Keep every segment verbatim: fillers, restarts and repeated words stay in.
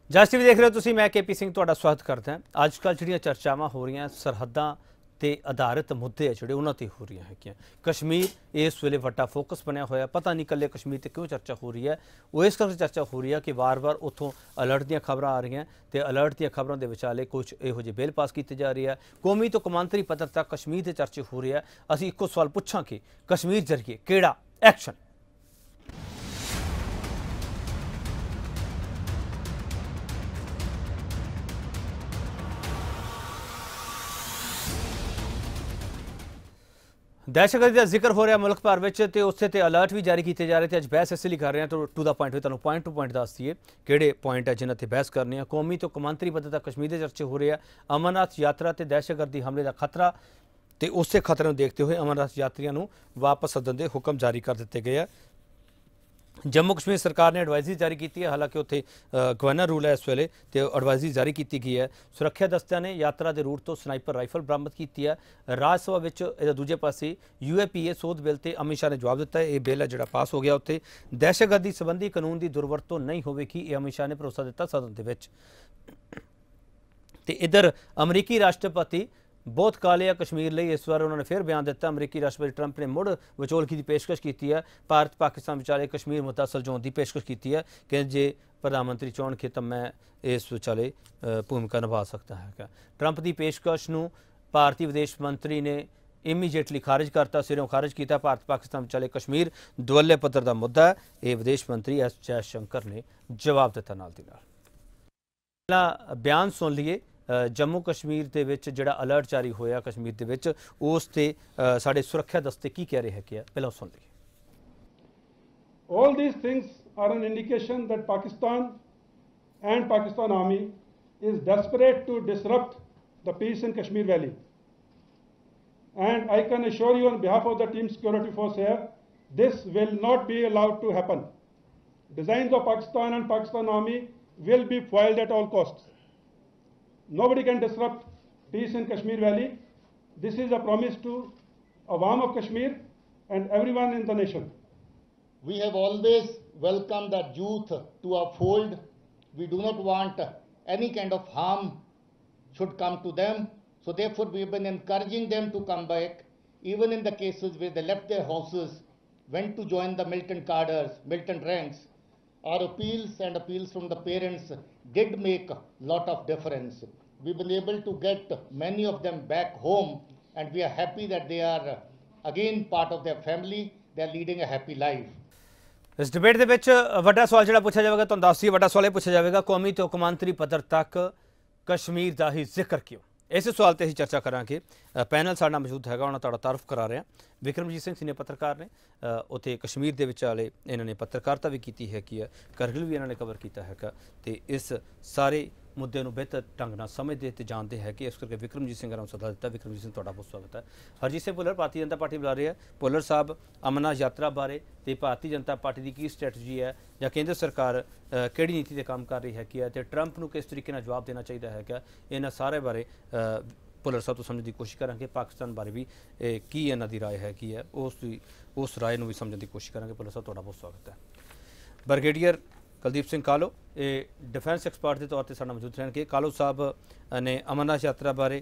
ਜਸ T V ਦੇਖ ਰਹੇ ਹੋ ਤੁਸੀਂ, मैं के पी सिंह ਤੁਹਾਡਾ ਸਵਾਗਤ ਕਰਦਾ ਹਾਂ। ਅੱਜ ਕੱਲ੍ਹ ਜਿਹੜੀਆਂ ਚਰਚਾਵਾਂ ਹੋ ਰਹੀਆਂ ਸਰਹੱਦਾਂ ਤੇ ਆਧਾਰਿਤ ਮੁੱਦੇ ਆ ਜਿਹੜੇ ਉਹਨਾਂ ਤੇ ਹੋ ਰਹੀਆਂ ਹੈਗੀਆਂ। ਕਸ਼ਮੀਰ ਇਸ ਵੇਲੇ ਵੱਡਾ ਫੋਕਸ ਬਣਿਆ ਹੋਇਆ। ਪਤਾ ਨਹੀਂ ਇਕੱਲੇ ਕਸ਼ਮੀਰ ਤੇ ਕਿਉਂ ਚਰਚਾ ਹੋ ਰਹੀ ਹੈ। ਉਹ ਇਸ ਕਰਕੇ ਚਰਚਾ ਹੋ ਰਹੀ ਹੈ ਕਿ ਵਾਰ-ਵਾਰ ਉੱਥੋਂ ਅਲਰਟ ਦੀਆਂ ਖਬਰਾਂ ਆ ਰਹੀਆਂ ਤੇ ਅਲਰਟ ਦੀਆਂ ਖਬਰਾਂ ਦੇ ਵਿਚਾਲੇ ਕੁਝ ਇਹੋ ਜਿਹੇ ਬਿੱਲ ਪਾਸ ਕੀਤੇ ਜਾ ਰਹੇ ਆ। ਕੌਮੀ ਤੋਂ ਕੌਮਾਂਤਰੀ ਪੱਧਰ ਤੱਕ ਕਸ਼ਮੀਰ ਦੇ ਚਰਚੇ ਹੋ ਰਹੇ ਆ। ਅਸੀਂ ਇੱਕੋ ਸਵਾਲ ਪੁੱਛਾਂਗੇ, ਕਸ਼ਮੀਰ ਜ਼ਰੀਏ ਕਿਹੜਾ ਐਕਸ਼ਨ? दहशतगर्दी का जिक्र हो रहा मुल्क भर में तो उससे तो अलर्ट भी जारी किए जा रहे थे। अज बहस इस लिए कर रहे हैं तो टू द पॉइंट भी तुहानूं पॉइंट टू पॉइंट दस दईए किहड़े पॉइंट है जिन्हां ते बहस करनी है। कौमी तो कौमांतरी पद्धति तक कश्मीर के चर्चे हो रहे हैं। अमरनाथ यात्रा ते दहशतगर्दी हमले का खतरा तो उस खतरे को देखते हुए अमरनाथ यात्रियों को वापस सदन के हुक्म जारी कर दिए गए हैं। जम्मू कश्मीर सरकार ने एडवाइजरी जारी की है, हालांकि उत्थे गवर्नर रूल है इस वेले तो एडवाइजरी जारी की गई है। सुरक्षा दस्तियां ने यात्रा के रूट तो स्नाइपर राइफल बरामद की है। राज सभा में इहदा दूजे पासे यू ए पी ए सोध बिल से अमित शाह ने जवाब दिता है। ये बिल है जिहड़ा पास हो गया, उत्ते दहशतगर्दी संबंधी कानून की दुरवरतों नहीं होवेगी, ये अमित शाह ने भरोसा दिता सदन के विच। ते इधर अमरीकी राष्ट्रपति बहुत काले कश्मीर लिए इस बार उन्होंने फिर बयान दिता। अमरीकी राष्ट्रपति ट्रंप ने मुड़ विचोलगी की पेशकश की है। भारत पाकिस्तान विचाले कश्मीर मुद्दा सुलझाउण की पेशकश की है कि जे प्रधानमंत्री चाहणगे तो मैं इस विचाले भूमिका निभा सकता है। ट्रंप की पेशकश नूं भारतीय विदेश मंत्री ने इमीजिएटली खारिज करता, सिरों खारिज किया। भारत पाकिस्तान विचाले कश्मीर दुवल्ले पद्धर का मुद्दा है, ये विदेश मंत्री एस जयशंकर ने जवाब दिता। नाल दी नाल पहला बयान सुन लीए। जम्मू कश्मीर के विच जिहड़ा अलर्ट जारी होया कश्मीर के विच उस ते साडे सुरक्षा दस्ते की कह रहे हैं कि पहला सुन लीए। All these things are an indication that Pakistan and Pakistan Army is desperate to disrupt the peace in Kashmir Valley. And I can assure you on behalf of the team security force here, this will not be allowed to happen. Designs of Pakistan and Pakistan Army will be foiled at all costs. Nobody can disrupt peace in Kashmir Valley. This is a promise to Awam of Kashmir and everyone in the nation. We have always welcomed the youth to our fold. We do not want any kind of harm should come to them. So therefore we have been encouraging them to come back, even in the cases where they left their houses, went to join the militant cadres, militant ranks. Our appeals and appeals from the parents did make a lot of difference. We've been able to get many of them back home, and we are happy that they are again part of their family. They are leading a happy life. इस debate के विच वड्डा सवाल जिहड़ा पूछा जाएगा, तुहानूं दस दईए वड्डा सवाल यह पूछा जाएगा, कौमी तो कौमांतरी पद्धर तक कश्मीर का ही जिक्र क्यों? इस सवाल पर असीं चर्चा करांगे। पैनल साडा मौजूद हैगा, उन्हां तुहाडा तारुफ करा रहे हैं। विक्रमजीत सिंह सीनियर पत्रकार ने उत्थे कश्मीर के विचाले इन्होंने पत्रकारिता भी की है कि करगिल भी इन्होंने कवर किया है तो इस सारे मुद्दे को बेहतर ढंग नाल समझते तो जानते हैं कि इस करके विक्रमजीत सिंह ने सदा दिता। विक्रमजीत सिंह तुहाडा बहुत स्वागत है। हरजीत सिंह भुल्लर भारतीय जनता पार्टी बुला रहे हैं। भुल्लर साहब, अमरनाथ यात्रा बारे तो भारतीय जनता पार्टी की की स्ट्रैटजी है या केंद्र सरकार किहड़ी नीति से काम कर रही है कि ते ट्रंप नूं किस तरीके नाल जवाब देना चाहिए है क्या? इन्हां सारे बारे भुल्लर साहब तो समझने की कोशिश करांगे। पाकिस्तान बारे भी की इन्हां दी राय है कि है उस उस राय नूं भी समझने की कोशिश करांगे। भुल्लर साहब तुहाडा बहुत स्वागत है। ब्रिगेडियर कुलदीप सिंह कालो ये डिफेंस एक्सपर्ट के तौर पर साडे मौजूद रहणगे। कालो साहब ने अमरनाथ यात्रा बारे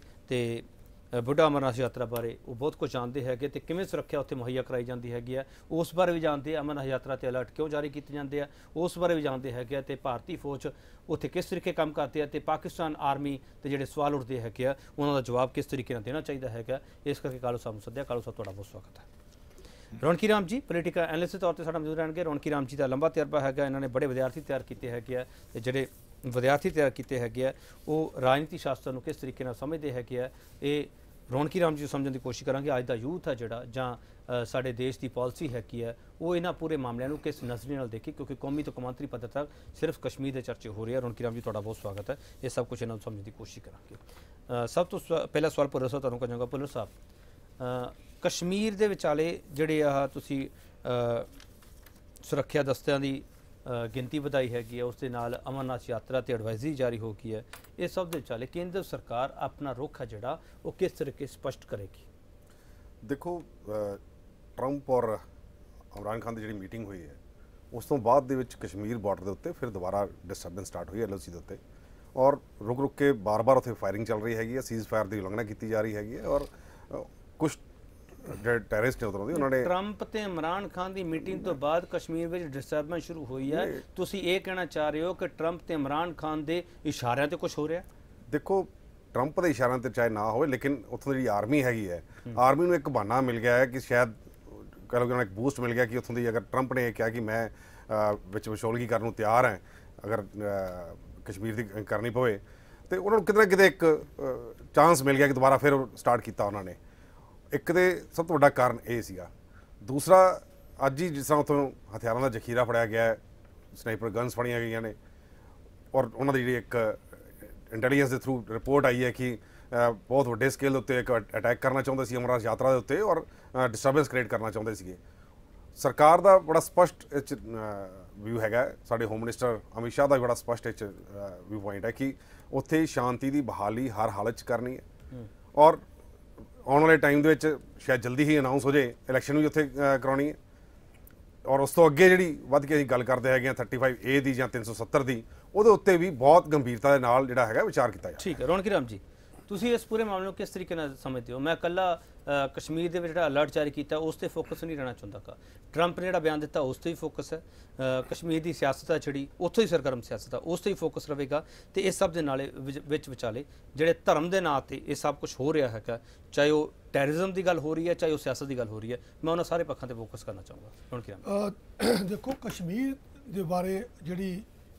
तो बुढ़ा अमरनाथ यात्रा बारे वो बहुत कुछ जानते हैं कि किवें सुरक्षा उत्थे मुहैया कराई जाती हैगी है, उस बारे भी जानते हैं। अमरनाथ यात्रा ते अलर्ट क्यों जारी किए जाते हैं उस बारे भी जानते हैं तो भारतीय फौज उत्थे किस तरीके काम करती है तो पाकिस्तान आर्मी के जिहड़े सवाल उठते हैं उन्होंने जवाब किस तरीके देना चाहिए है। इस करके कालो साहब नूं सद्दिया। कालो साहब तुहाडा बहुत स्वागत है। रौनकी राम जी पोलिटिकल एनालिस्ट के तौर पर साडा मौजूद रहणगे। रौनकी राम जी का लंबा तजर्बा है, इन्होंने बड़े विद्यार्थी तैयार किए है, जोड़े विद्यार्थी तैयार किए है वो राजनीति शास्त्र को किस तरीके समझते हैं कि ये रौनकी राम जी समझने की कोशिश करांगे। अज का यूथ है जोड़ा जां साडे देश की पॉलिसी है कि है वो इन्हां पूरे मामलों को किस नज़रिए नाल देखे, क्योंकि कौमी तो कौमांतरी पद्धर तक सिर्फ कश्मीर के चर्चे हो रहे हैं। रौनकी राम जी तुहाडा बहुत स्वागत है। ये सब कुछ इन्हां समझने की कोशिश करांगे। सब तो पहला सवाल भुल्लर साहब तुहानूं करांगा। भुल्लर साहब, कश्मीर के विचाले जिहड़े आह तुसीं सुरक्षा दस्तियां की गिनती वधाई हैगी है, उस दे नाल अमरनाथ यात्रा ते एडवाइजरी जारी हो गई है, इस सब के विचाले केंद्र सरकार अपना रुख है जिहड़ा वो किस तरीके स्पष्ट करेगी? देखो, ट्रंप और इमरान खान की जी मीटिंग हुई है ਉਸ ਤੋਂ ਬਾਅਦ ਦੇ ਵਿੱਚ ਕਸ਼ਮੀਰ ਬਾਰਡਰ ਦੇ ਉੱਤੇ ਫਿਰ ਦੁਬਾਰਾ ਡਿਸਟਰਬੈਂਸ ਸਟਾਰਟ ਹੋਈ ਐਲ ਓ ਸੀ ਦੇ ਉੱਤੇ, ਔਰ ਰੁਕ ਰੁਕ ਕੇ ਬਾਰ-ਬਾਰ ਉੱਥੇ ਫਾਇਰਿੰਗ ਚੱਲ ਰਹੀ ਹੈਗੀ ਹੈ, ਸੀਜ਼ ਫਾਇਰ ਦੀ ਉਲੰਘਣਾ ਕੀਤੀ ਜਾ ਰਹੀ ਹੈਗੀ ਹੈ, ਔਰ ਕੁਛ ਜਿਹੜੇ ਟੈਰਰਿਸਟ ਨੇ ਉਧਰੋਂ ਦੀ ਉਹਨਾਂ ਨੇ ਟਰੰਪ ਤੇ ਇਮਰਾਨ ਖਾਨ ਦੀ ਮੀਟਿੰਗ ਤੋਂ ਬਾਅਦ ਕਸ਼ਮੀਰ ਵਿੱਚ ਡਿਸਟਰਬੈਂਸ ਸ਼ੁਰੂ ਹੋਈ ਹੈ। ਤੁਸੀਂ ਇਹ ਕਹਿਣਾ ਚਾਹ ਰਹੇ ਹੋ ਕਿ ਟਰੰਪ ਤੇ ਇਮਰਾਨ ਖਾਨ ਦੇ ਇਸ਼ਾਰਿਆਂ ਤੇ ਕੁਝ ਹੋ ਰਿਹਾ? ਦੇਖੋ, ਟਰੰਪ ਦੇ ਇਸ਼ਾਰਿਆਂ ਤੇ ਚਾਹੇ ਨਾ ਹੋਵੇ, ਲੇਕਿਨ ਉੱਥੋਂ ਦੀ ਜਿਹੜੀ ਆਰਮੀ ਹੈਗੀ ਹੈ, ਆਰਮੀ ਨੂੰ ਇੱਕ ਬਹਾਨਾ ਮਿਲ ਗਿਆ ਹੈ ਕਿ ਸ਼ਾਇਦ ਕਹਿ ਲਓ ਕਿ ਉਹਨਾਂ ਨੂੰ ਇੱਕ ਬੂਸਟ ਮਿਲ ਗਿਆ ਕਿ ਉੱਥੋਂ ਦੀ, ਅਗਰ ਟਰੰਪ ਨੇ ਇਹ ਕਿਹਾ ਕਿ ਮੈਂ ਵਿੱਚ ਵਿਚੋਲਗੀ ਕਰਨ ਨੂੰ ਤਿਆਰ ਹਾਂ ਅਗਰ ਕਸ਼ਮੀਰ ਦੀ ਕਰਨੀ ਪਵੇ, ਤੇ ਉਹਨਾਂ ਨੂੰ ਕਿਤੇ ਨਾ ਕਿਤੇ ਇੱਕ ਚਾਂਸ ਮਿਲ ਗਿਆ ਕਿ ਦੁਬਾਰਾ ਫਿਰ ਸਟਾਰਟ ਕੀਤਾ ਉਹਨਾਂ ਨੇ। ਇੱਕ ਤੇ ਸਭ ਤੋਂ ਵੱਡਾ ਕਾਰਨ ਇਹ ਸੀਗਾ। ਦੂਸਰਾ, ਅੱਜ ਹੀ ਜਿਸ ਤਰ੍ਹਾਂ ਉੱਥੋਂ ਹਥਿਆਰਾਂ ਦਾ ਜ਼ਖੀਰਾ ਫੜਿਆ ਗਿਆ ਹੈ, ਸਨਾਈਪਰ ਗਨਸ ਫੜੀਆਂ ਗਈਆਂ ਨੇ, ਔਰ ਉਹਨਾਂ ਦੀ ਜਿਹੜੀ ਇੱਕ ਇੰਟੈਲੀਜੈਂਸ ਦੇ ਥਰੂ ਰਿਪੋਰਟ ਆਈ ਹੈ ਕਿ ਬਹੁਤ ਵੱਡੇ ਸਕੇਲ ਦੇ ਉੱਤੇ ਇੱਕ ਅਟੈਕ ਕਰਨਾ ਚਾਹੁੰਦੇ ਸੀ ਅਮਰਨਾਥ ਯਾਤਰਾ ਦੇ ਉੱਤੇ, ਔਰ ਡਿਸਟਰਬੈਂਸ ਕ੍ਰੀਏਟ ਕਰਨਾ ਚਾਹੁੰਦੇ ਸੀਗੇ। ਸਰਕਾਰ ਦਾ ਬੜਾ ਸਪਸ਼ਟ ਇਹ 'ਚ ਵਿਊ ਹੈਗਾ, ਸਾਡੇ ਹੋਮ ਮਿਨਿਸਟਰ ਅਮਿਤ ਸ਼ਾਹ ਦਾ ਵੀ ਬੜਾ ਸਪਸ਼ਟ ਇਹ 'ਚ ਵਿਊ ਪੁਆਇੰਟ ਹੈ ਕਿ ਉੱਥੇ ਸ਼ਾਂਤੀ ਦੀ ਬਹਾਲੀ ਹਰ ਹਾਲਤ 'ਚ ਕਰਨੀ ਹੈ, ਔਰ ਆਉਣ ਵਾਲੇ ਟਾਈਮ ਦੇ ਵਿੱਚ ਸ਼ਾਇਦ ਜਲਦੀ ਹੀ ਅਨਾਊਂਸ ਹੋ ਜਾਏ ਇਲੈਕਸ਼ਨ ਵੀ ਉੱਥੇ ਕਰਾਉਣੀ ਹੈ। ਔਰ ਉਸ ਤੋਂ ਅੱਗੇ ਜਿਹੜੀ ਵੱਧ ਕੇ ਅਸੀਂ ਗੱਲ ਕਰਦੇ ਹੈਗੇ ਹਾਂ ਥਰਟੀ ਫਾਈਵ ਏ ਦੀ ਜਾਂ ਤਿੰਨ ਸੌ ਸੱਤਰ ਦੀ, ਉਹਦੇ ਉੱਤੇ ਵੀ ਬਹੁਤ ਗੰਭੀਰਤਾ ਦੇ ਨਾਲ ਜਿਹੜਾ ਹੈਗਾ ਵਿਚਾਰ ਕੀਤਾ ਜਾਵੇ। ਠੀਕ ਹੈ ਰੌਣਕੀ ਰਾਮ ਜੀ, ਤੁਸੀਂ ਇਸ ਪੂਰੇ ਮਾਮਲੇ ਨੂੰ ਕਿਸ ਤਰੀਕੇ ਨਾਲ ਸਮਝਦੇ ਹੋ? ਮੈਂ ਇਕੱਲਾ ਕਸ਼ਮੀਰ ਦੇ ਵਿੱਚ ਜਿਹੜਾ ਅਲਰਟ ਜਾਰੀ ਕੀਤਾ ਉਸ ਤੇ ਫੋਕਸ ਨਹੀਂ ਰਹਿਣਾ ਚਾਹੁੰਦਾ ਕਾ ਟਰੰਪ ਨੇ ਜਿਹੜਾ ਬਿਆਨ ਦਿੱਤਾ ਉਸ ਤੇ ਹੀ ਫੋਕਸ ਹੈ, ਕਸ਼ਮੀਰ ਦੀ ਸਿਆਸਤ ਆ ਜਿਹੜੀ ਉੱਥੋਂ ਹੀ ਸਰਗਰਮ ਸਿਆਸਤ ਆ ਉਸ ਤੇ ਹੀ ਫੋਕਸ ਰਹੇਗਾ, ਤੇ ਇਸ ਸਭ ਦੇ ਨਾਲ ਵਿੱਚ ਵਿਚਾਲੇ ਜਿਹੜੇ ਧਰਮ ਦੇ ਨਾਂ ਤੇ ਇਹ ਸਭ ਕੁਝ ਹੋ ਰਿਹਾ ਹੈਗਾ, ਚਾਹੇ ਉਹ ਟੈਰਰਿਜ਼ਮ ਦੀ ਗੱਲ ਹੋ ਰਹੀ ਹੈ ਚਾਹੇ ਉਹ ਸਿਆਸਤ ਦੀ ਗੱਲ ਹੋ ਰਹੀ ਹੈ, ਮੈਂ ਉਹਨਾਂ ਸਾਰੇ ਪੱਖਾਂ ਤੇ ਫੋਕਸ ਕਰਨਾ ਚਾਹੂੰਗਾ। ਰੌਣਕੀ ਰਾਮ, ਦੇਖੋ, ਕਸ਼ਮੀਰ ਦੇ ਬਾਰੇ ਜਿਹੜੀ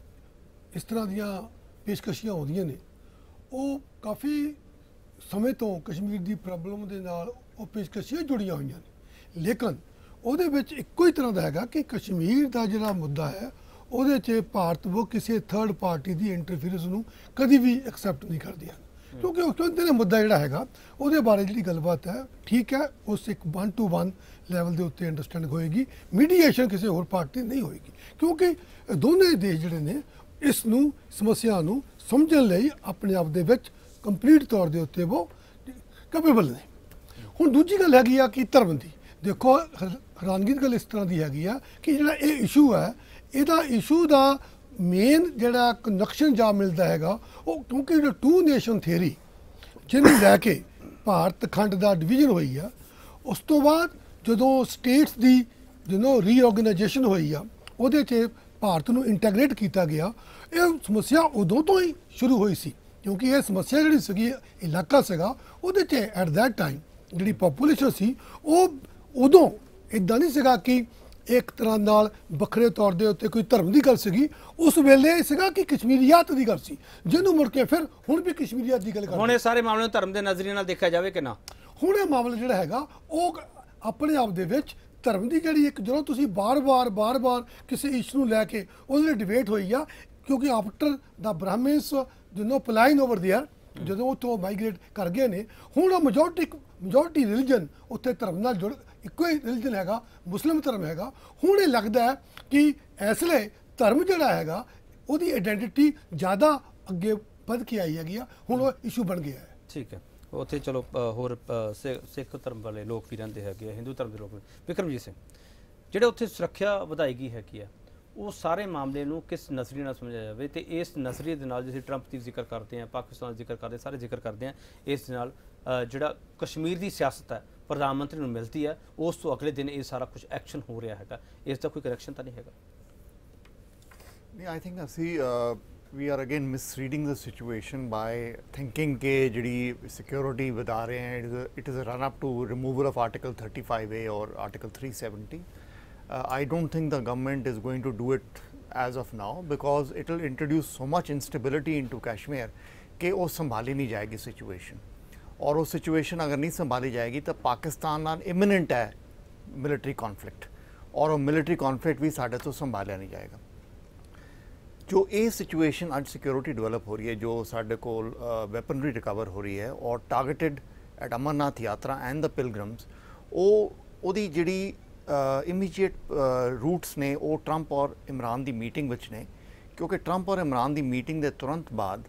ਇਸ ਤਰ੍ਹਾਂ ਦੀਆਂ ਪੇਸ਼ਕਸ਼ੀਆਂ ਆਉਂਦੀਆਂ ਨੇ ਉਹ ਕਾਫੀ ਸਮੇਂ ਤੋਂ ਕਸ਼ਮੀਰ ਦੀ ਪ੍ਰੋਬਲਮ ਦੇ ਨਾਲ ਉਹ ਪੇਸ਼ਕਸ਼ੀਆਂ ਜੁੜੀਆਂ ਹੋਈਆਂ ਨੇ, ਲੇਕਿਨ ਉਹਦੇ ਵਿੱਚ ਇੱਕੋ ਹੀ ਤਰ੍ਹਾਂ ਦਾ ਹੈਗਾ ਕਿ ਕਸ਼ਮੀਰ ਦਾ ਜਿਹੜਾ ਮੁੱਦਾ ਹੈ ਉਹਦੇ 'ਚ ਭਾਰਤ ਉਹ ਕਿਸੇ ਥਰਡ ਪਾਰਟੀ ਦੀ ਇੰਟਰਫੀਅਰੈਂਸ ਨੂੰ ਕਦੀ ਵੀ ਐਕਸੈਪਟ ਨਹੀਂ ਕਰਦੀਆਂ, ਕਿਉਂਕਿ ਉਸ ਤੋਂ ਮੁੱਦਾ ਜਿਹੜਾ ਹੈਗਾ ਉਹਦੇ ਬਾਰੇ ਜਿਹੜੀ ਗੱਲਬਾਤ ਹੈ ਠੀਕ ਹੈ ਉਸ ਇੱਕ ਵਨ ਟੂ ਵਨ ਲੈਵਲ ਦੇ ਉੱਤੇ ਅੰਡਰਸਟੈਂਡਿੰਗ ਹੋਏਗੀ, ਮੀਡੀਏਸ਼ਨ ਕਿਸੇ ਹੋਰ ਪਾਰਟੀ ਨਹੀਂ ਹੋਏਗੀ, ਕਿਉਂਕਿ ਦੋਨੇ ਦੇਸ਼ ਜਿਹੜੇ ਨੇ ਇਸ ਨੂੰ ਸਮੱਸਿਆ ਨੂੰ ਸਮਝਣ ਲਈ ਆਪਣੇ ਆਪ ਦੇ ਵਿੱਚ ਕੰਪਲੀਟ ਤੌਰ ਦੇ ਉੱਤੇ ਉਹ ਕੈਪੇਬਲ ਨੇ। ਹੁਣ ਦੂਜੀ ਗੱਲ ਹੈਗੀ ਆ ਕਿ ਧਰਮ ਦੀ, ਦੇਖੋ ਹੈਰਾਨਗੀ ਦੀ ਗੱਲ ਇਸ ਤਰ੍ਹਾਂ ਦੀ ਹੈਗੀ ਆ ਕਿ ਜਿਹੜਾ ਇਹ ਇਸ਼ੂ ਹੈ ਇਹਦਾ ਇਸ਼ੂ ਦਾ ਮੇਨ ਜਿਹੜਾ ਕਨੈਕਸ਼ਨ ਜਾ ਮਿਲਦਾ ਹੈਗਾ ਉਹ ਕਿਉਂਕਿ ਜਿਹੜਾ ਟੂ ਨੇਸ਼ਨ ਥਿਊਰੀ ਜਿਹਨੂੰ ਲੈ ਕੇ ਭਾਰਤ ਖੰਡ ਦਾ ਡਿਵੀਜ਼ਨ ਹੋਈ ਆ, ਉਸ ਤੋਂ ਬਾਅਦ ਜਦੋਂ ਸਟੇਟਸ ਦੀ ਜਦੋਂ ਰੀਆਰਗੇਨਾਈਜੇਸ਼ਨ ਹੋਈ ਆ ਉਹਦੇ 'ਚ ਭਾਰਤ ਨੂੰ ਇੰਟੈਗਰੇਟ ਕੀਤਾ ਗਿਆ, ਇਹ ਸਮੱਸਿਆ ਉਦੋਂ ਤੋਂ ਹੀ ਸ਼ੁਰੂ ਹੋਈ ਸੀ, ਕਿਉਂਕਿ ਇਹ ਸਮੱਸਿਆ ਜਿਹੜੀ ਸੀਗੀ ਇਲਾਕਾ ਸੀਗਾ ਉਹਦੇ 'ਚ ਐਟ ਦੈਟ ਟਾਈਮ ਜਿਹੜੀ ਪੋਪੂਲੇਸ਼ਨ ਸੀ ਉਹ ਉਦੋਂ ਇੱਦਾਂ ਨਹੀਂ ਸੀਗਾ ਕਿ ਇੱਕ ਤਰ੍ਹਾਂ ਨਾਲ ਵੱਖਰੇ ਤੌਰ ਦੇ ਉੱਤੇ ਕੋਈ ਧਰਮ ਦੀ ਗੱਲ ਸੀਗੀ, ਉਸ ਵੇਲੇ ਸੀਗਾ ਕਿ ਕਸ਼ਮੀਰੀਅਤ ਦੀ ਗੱਲ ਸੀ, ਜਿਹਨੂੰ ਮੁੜ ਕੇ ਫਿਰ ਹੁਣ ਵੀ ਕਸ਼ਮੀਰੀਅਤ ਦੀ ਗੱਲ ਕਰਦੇ। ਹੁਣ ਇਹ ਸਾਰੇ ਮਾਮਲੇ ਨੂੰ ਧਰਮ ਦੇ ਨਜ਼ਰੀਏ ਨਾਲ ਦੇਖਿਆ ਜਾਵੇ ਕਿ ਨਾ? ਹੁਣ ਇਹ ਮਾਮਲਾ ਜਿਹੜਾ ਹੈਗਾ ਉਹ ਆਪਣੇ ਆਪ ਦੇ ਵਿੱਚ ਧਰਮ ਦੀ ਜਿਹੜੀ ਇੱਕ ਜਦੋਂ ਤੁਸੀਂ ਬਾਰ-ਬਾਰ ਬਾਰ-ਬਾਰ ਕਿਸੇ ਇਸ਼ੂ ਨੂੰ ਲੈ ਕੇ ਉਹਦੇ ਡਿਬੇਟ ਹੋਈ ਆ, ਕਿਉਂਕਿ ਆਫਟਰ ਦਾ ਬ੍ਰਾਹਮਿਨਸ ਜਿਹਨੂੰ ਪਲਾਈਨ ਓਵਰ ਦੇਅਰ ਜਦੋਂ ਉੱਥੋਂ ਮਾਈਗ੍ਰੇਟ ਕਰ ਗਏ ਨੇ, ਹੁਣ ਉਹ ਮੈਜੋਰਟੀ ਮੈਜੋਰਟੀ ਰਿਲੀਜਨ ਉੱਥੇ ਧਰਮ ਨਾਲ ਜੁੜ ਇੱਕੋ ਹੀ ਰਿਲੀਜਨ ਹੈਗਾ, ਮੁਸਲਿਮ ਧਰਮ ਹੈਗਾ। ਹੁਣ ਇਹ ਲੱਗਦਾ ਹੈ ਕਿ ਇਸ ਲਈ ਧਰਮ ਜਿਹੜਾ ਹੈਗਾ ਉਹਦੀ ਆਇਡੈਂਟੀਟੀ ਜ਼ਿਆਦਾ ਅੱਗੇ ਵੱਧ ਕੇ ਆਈ ਹੈਗੀ ਆ, ਹੁਣ ਉਹ ਇਸ਼ੂ ਬਣ ਗਿਆ ਹੈ। ਠੀਕ ਹੈ, ਉੱਥੇ ਚਲੋ ਹੋਰ ਸਿੱਖ ਧਰਮ ਵਾਲੇ ਲੋਕ ਵੀ ਰਹਿੰਦੇ ਹੈਗੇ, ਹਿੰਦੂ ਧਰਮ ਦੇ ਲੋਕ ਵੀ। ਵਿਕਰਮਜੀਤ ਸਿੰਘ, ਜਿਹੜੇ ਉੱਥੇ ਸੁਰੱਖਿਆ ਵਧਾਈ ਗਈ ਹੈਗੀ ਆ ਉਹ ਸਾਰੇ ਮਾਮਲੇ ਨੂੰ ਕਿਸ ਨਜ਼ਰੀਏ ਨਾਲ ਸਮਝਿਆ ਜਾਵੇ, ਤੇ ਇਸ ਨਜ਼ਰੀਏ ਦੇ ਨਾਲ ਜਿਵੇਂ ਟਰੰਪ ਦੀ ਜ਼ਿਕਰ ਕਰਦੇ ਆ, ਪਾਕਿਸਤਾਨ ਦਾ ਜ਼ਿਕਰ ਕਰਦੇ, ਸਾਰੇ ਜ਼ਿਕਰ ਕਰਦੇ ਆ, ਇਸ ਨਾਲ ਜਿਹੜਾ ਕਸ਼ਮੀਰ ਦੀ ਸਿਆਸਤ ਹੈ ਪ੍ਰਧਾਨ ਮੰਤਰੀ ਨੂੰ ਮਿਲਦੀ ਹੈ, ਉਸ ਤੋਂ ਅਗਲੇ ਦਿਨ ਇਹ ਸਾਰਾ ਕੁਝ ਐਕਸ਼ਨ ਹੋ ਰਿਹਾ ਹੈਗਾ, ਇਸ ਦਾ ਕੋਈ ਕਰੈਕਸ਼ਨ ਤਾਂ ਨਹੀਂ ਹੈਗਾ? ਨਹੀਂ, ਆਈ ਥਿੰਕ ਅਸੀਂ we are again misreading the situation by thinking कि जी security बता रहे हैं it is a, it is a run up to removal of article thirty-five A or article three seventy. uh, I don't think the government is going to do it as of now because it will introduce so much instability into Kashmir कि वो संभाली नहीं जाएगी situation, और वो situation अगर नहीं संभाली जाएगी तो पाकिस्तान नाल imminent है military conflict, और वो military conflict भी साढ़े तो संभाला नहीं जाएगा। जो ये सिचुएशन अज सिक्योरिटी डेवलप हो रही है, जो साढ़े को वैपनरी रिकवर हो रही है और targeted eight Amarnath yatra and the pilgrims, वो ओदी जिहड़ी इमीजिएट रूट्स ने वो ट्रंप और इमरान की मीटिंग विच ने, क्योंकि ट्रंप और इमरान की मीटिंग के तुरंत बाद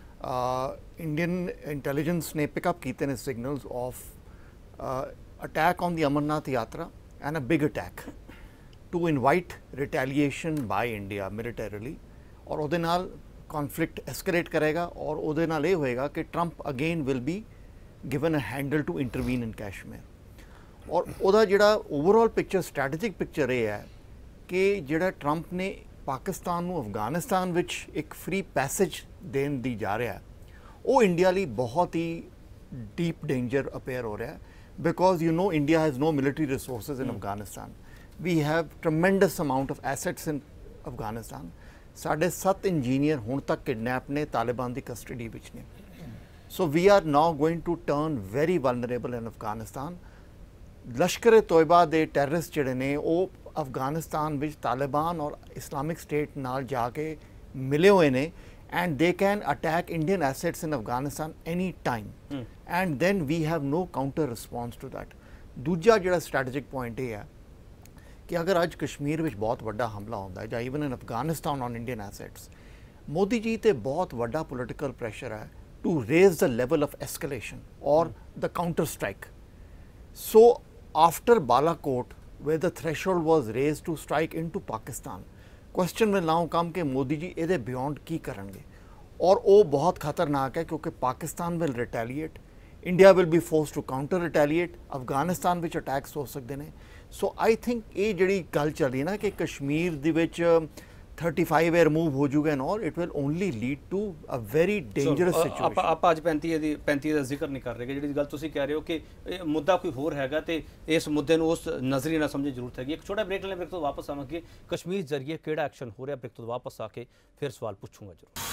इंडियन इंटैलीजेंस ने पिकअप किए ने signals of attack on the Amarnath yatra and a big attack. to invite retaliation by India militarily और ਉਹਦੇ ਨਾਲ conflict escalate ਕਰੇਗਾ और ਉਹਦੇ ਨਾਲ ਇਹ ਹੋਏਗਾ ਕਿ Trump again will be given a handle to intervene in Kashmir और ਉਹਦਾ ਜਿਹੜਾ overall picture strategic picture ਇਹ ਹੈ ਕਿ ਜਿਹੜਾ Trump ਨੇ ਪਾਕਿਸਤਾਨ ਨੂੰ ਅਫਗਾਨਿਸਤਾਨ ਵਿੱਚ ਇੱਕ free passage ਦੇਣ ਦੀ ਜਾ ਰਿਹਾ ਉਹ ਇੰਡੀਆ ਲਈ ਬਹੁਤ ਹੀ deep danger appear ਹੋ ਰਿਹਾ because you know India has no military resources in mm. Afghanistan. We have tremendous amount of assets in Afghanistan. साढ़े सत्त इंजीनियर हुण तक किडनैप ने तालिबान की कस्टडी विच ने. So we are now going to turn very vulnerable in Afghanistan. Lashkar Taiba they terrorist जिहड़े ने वो अफगानिस्तान विच तालिबान और इस्लामिक स्टेट नाल जाके मिले हुए ने and they can attack Indian assets in Afghanistan any time mm. and then we have no counter response to that. दूजा जिहड़ा strategic point ये है कि अगर आज कश्मीर विच बहुत वड्डा हमला होंदा है जां even in Afghanistan on Indian assets Modi ji ते बहुत वड्डा political pressure है to raise the level of escalation or mm. the counter strike. So after Balakot where the threshold was raised to strike into Pakistan question will now come कि मोदी जी ये beyond की करेंगे और वो बहुत खतरनाक है क्योंकि Pakistan will retaliate India will be force to counter retaliate Afghanistan विच अटैक्स हो सकते हैं. सो आई थिंक ये जी गल चल रही है ना कि कश्मीर दे विच थर्टी फाइव एयर मूव हो जूगा and all it will only lead to a very dangerous situation. आप अज पैंती दी पैंती का जिक्र नहीं कर रहे जी गल तुसीं कह रहे हो कि मुद्दा कोई होर हैगा ते इस मुद्दे नूं उस नज़रिए नाल समझने जरूरत हैगी. एक छोटा ब्रेक लेने ब्रेक तो वापस आवांगे. कश्मीर जरिए किहड़ा एक्शन हो रहा ब्रेक तो वापस आके फिर सवाल पूछूंगा जरूर.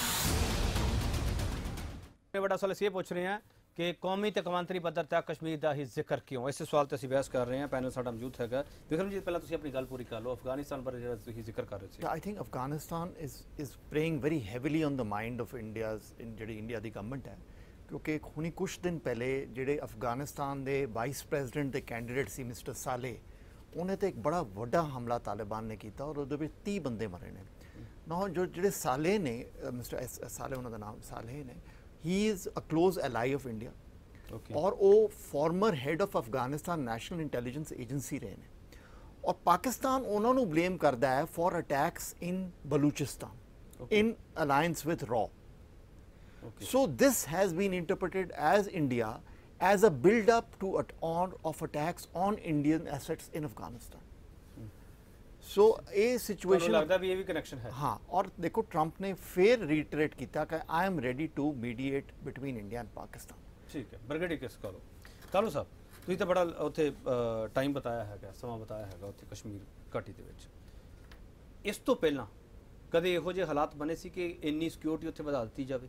बड़ा सवाल इस ये पूछ रहे हैं कि कौमी ते कौमांतरी पद्धर तक कश्मीर का ही जिक्र क्यों. इस सवाल ते असीं बहस कर रहे हैं. पैनल साडा मौजूद हैगा. विक्रमजीत पहला तुसीं अपनी गल पूरी कर लो. अफगानिस्तान पर जिहड़ा तुसीं जिक्र कर रहे थे. I think Afghanistan is is playing very heavily on the mind of India's इन जिहड़ी इंडिया की गवर्नमेंट है क्योंकि हुणी कुछ दिन पहले जिहड़े अफगानिस्तान के वाइस प्रेजिडेंट के कैंडीडेट सी मिस्टर साले उन्हें तो एक बड़ा वड्डा हमला तालिबान ने किया और उहदे विच तीह बंदे मरे ने. ना जो जिहड़े साले ने मिस्टर साले उन्होंने नाम साले ने ही is a close ally of India Okay. और वो former head of Afghanistan national intelligence agency रहे हैं और पाकिस्तान उन्होंने ब्लेम करता है for attacks in Balochistan in alliance with रॉ. So this has been interpreted as India as a build up to on of attacks on Indian assets in Afghanistan. So ये situation लगता भी ये भी कनेक्शन है. हाँ और देखो ट्रंप ने फिर रिटरेट किया कि I am ready to mediate between India and Pakistan. ठीक है ब्रिगेडियर किस कालो कालो साहब तुसीं तो बड़ा उत्थे टाइम बताया है समा बताया है उत्थे कश्मीर घाटी दे विच. इस तो पहला कदे इहो ਜਿਹੇ हालात बने सी कि इन्नी सिक्योरिटी उत्थे ਵਧਾ ਦਿੱਤੀ ਜਾਵੇ.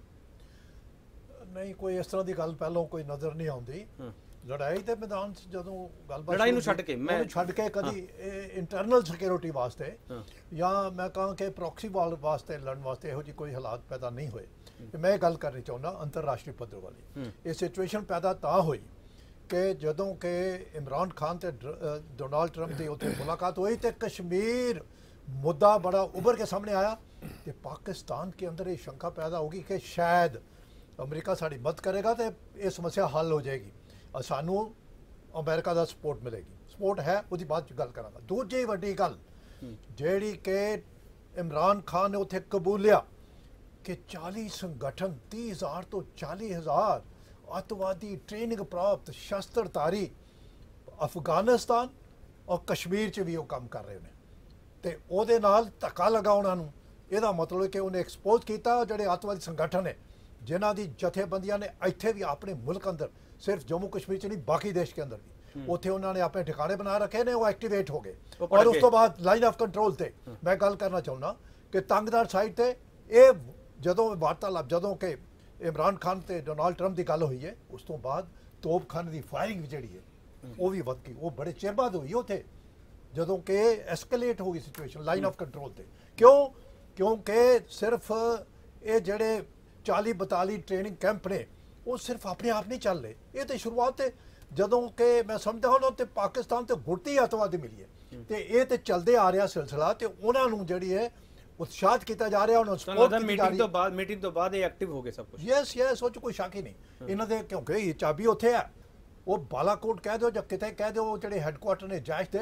नहीं कोई इस तरह की गल पहलों कोई नज़र नहीं आती. लड़ाई के मैदान जो गलबात लड़ाई छड्ड के मैं छड्ड के कभी इंटरनल सिक्योरिटी वास्ते या मैं कहां कि प्रॉक्सी वाल वास्ते लड़न वास्ते इहो जी कोई हालात पैदा नहीं हुए. मैं गल करनी चाहुंदा अंतरराष्ट्रीय पद्धर वाली. ये सिचुएशन पैदा तां हुई कि जदों कि इमरान खान ते डोनाल्ड ट्रंप की उत्थे मुलाकात हुई तो कश्मीर मुद्दा बड़ा उभर के सामने आया तो पाकिस्तान के अंदर ये शंका पैदा होगी कि शायद अमरीका साड़ी मदद करेगा तो ये समस्या हल हो जाएगी. सानू अमेरिका का सपोर्ट मिलेगी. सपोर्ट है उसकी बाद गल करांगा. दूजी वड्डी गल जिहड़ी कि इमरान खान ने उत्थे कबूलिया कि चालीस संगठन तीह हज़ार तो चालीस हज़ार अतवादी ट्रेनिंग प्राप्त शस्त्रधारी अफगानिस्तान और कश्मीर च भी वो काम कर रहे हैं तो ਉਹਦੇ ਨਾਲ ਧੱਕਾ लगा उन्होंने. ਇਹਦਾ मतलब कि उन्हें एक्सपोज किया ਜਿਹੜੇ अतवादी संगठन है जिन्हों की जथेबंदियां ने इत्थे भी अपने मुल्क अंदर सिर्फ जम्मू कश्मीर च नहीं बाकी देश के अंदर भी उत्थे उन्होंने अपने ठिकाने बना रखे ने वो एक्टिवेट हो गए. और उस तो बाद लाइन ऑफ कंट्रोल से मैं गल करना चाहना कि तंगदार साइड से ये जदों वार्तालाप जदों कि इमरान खान ते डोनाल्ड ट्रंप की गल हुई है उस तो बाद तोपखाने की फायरिंग भी जी है वो भी वध गई. वो बड़े चिर बाद हुई उत्थे जदों कि एस्केलेट हो गई सिचुएशन लाइन ऑफ कंट्रोल से. क्यों क्योंकि सिर्फ ये जड़े चाली बताली ट्रेनिंग कैंप ने वो सिर्फ अपने आप नहीं चल रहे. ये तो शुरुआत है जदों कि मैं समझदा हूँ तो पाकिस्तान तो गुड़ती अतवादी मिली है तो ये तो चलते आ रहा सिलसिला तो उन्होंने जी है उत्साहित किया जा रहा है. मीटिंग तो बाद मीटिंग तो बाद एक्टिव हो गए सब कुछ. यस यस वो कोई शक ही नहीं इन्होंने क्योंकि चाबी उत्थे है वो बालाकोट कह दो जब कितने कह दो जो हैडकुआटर ने जैश के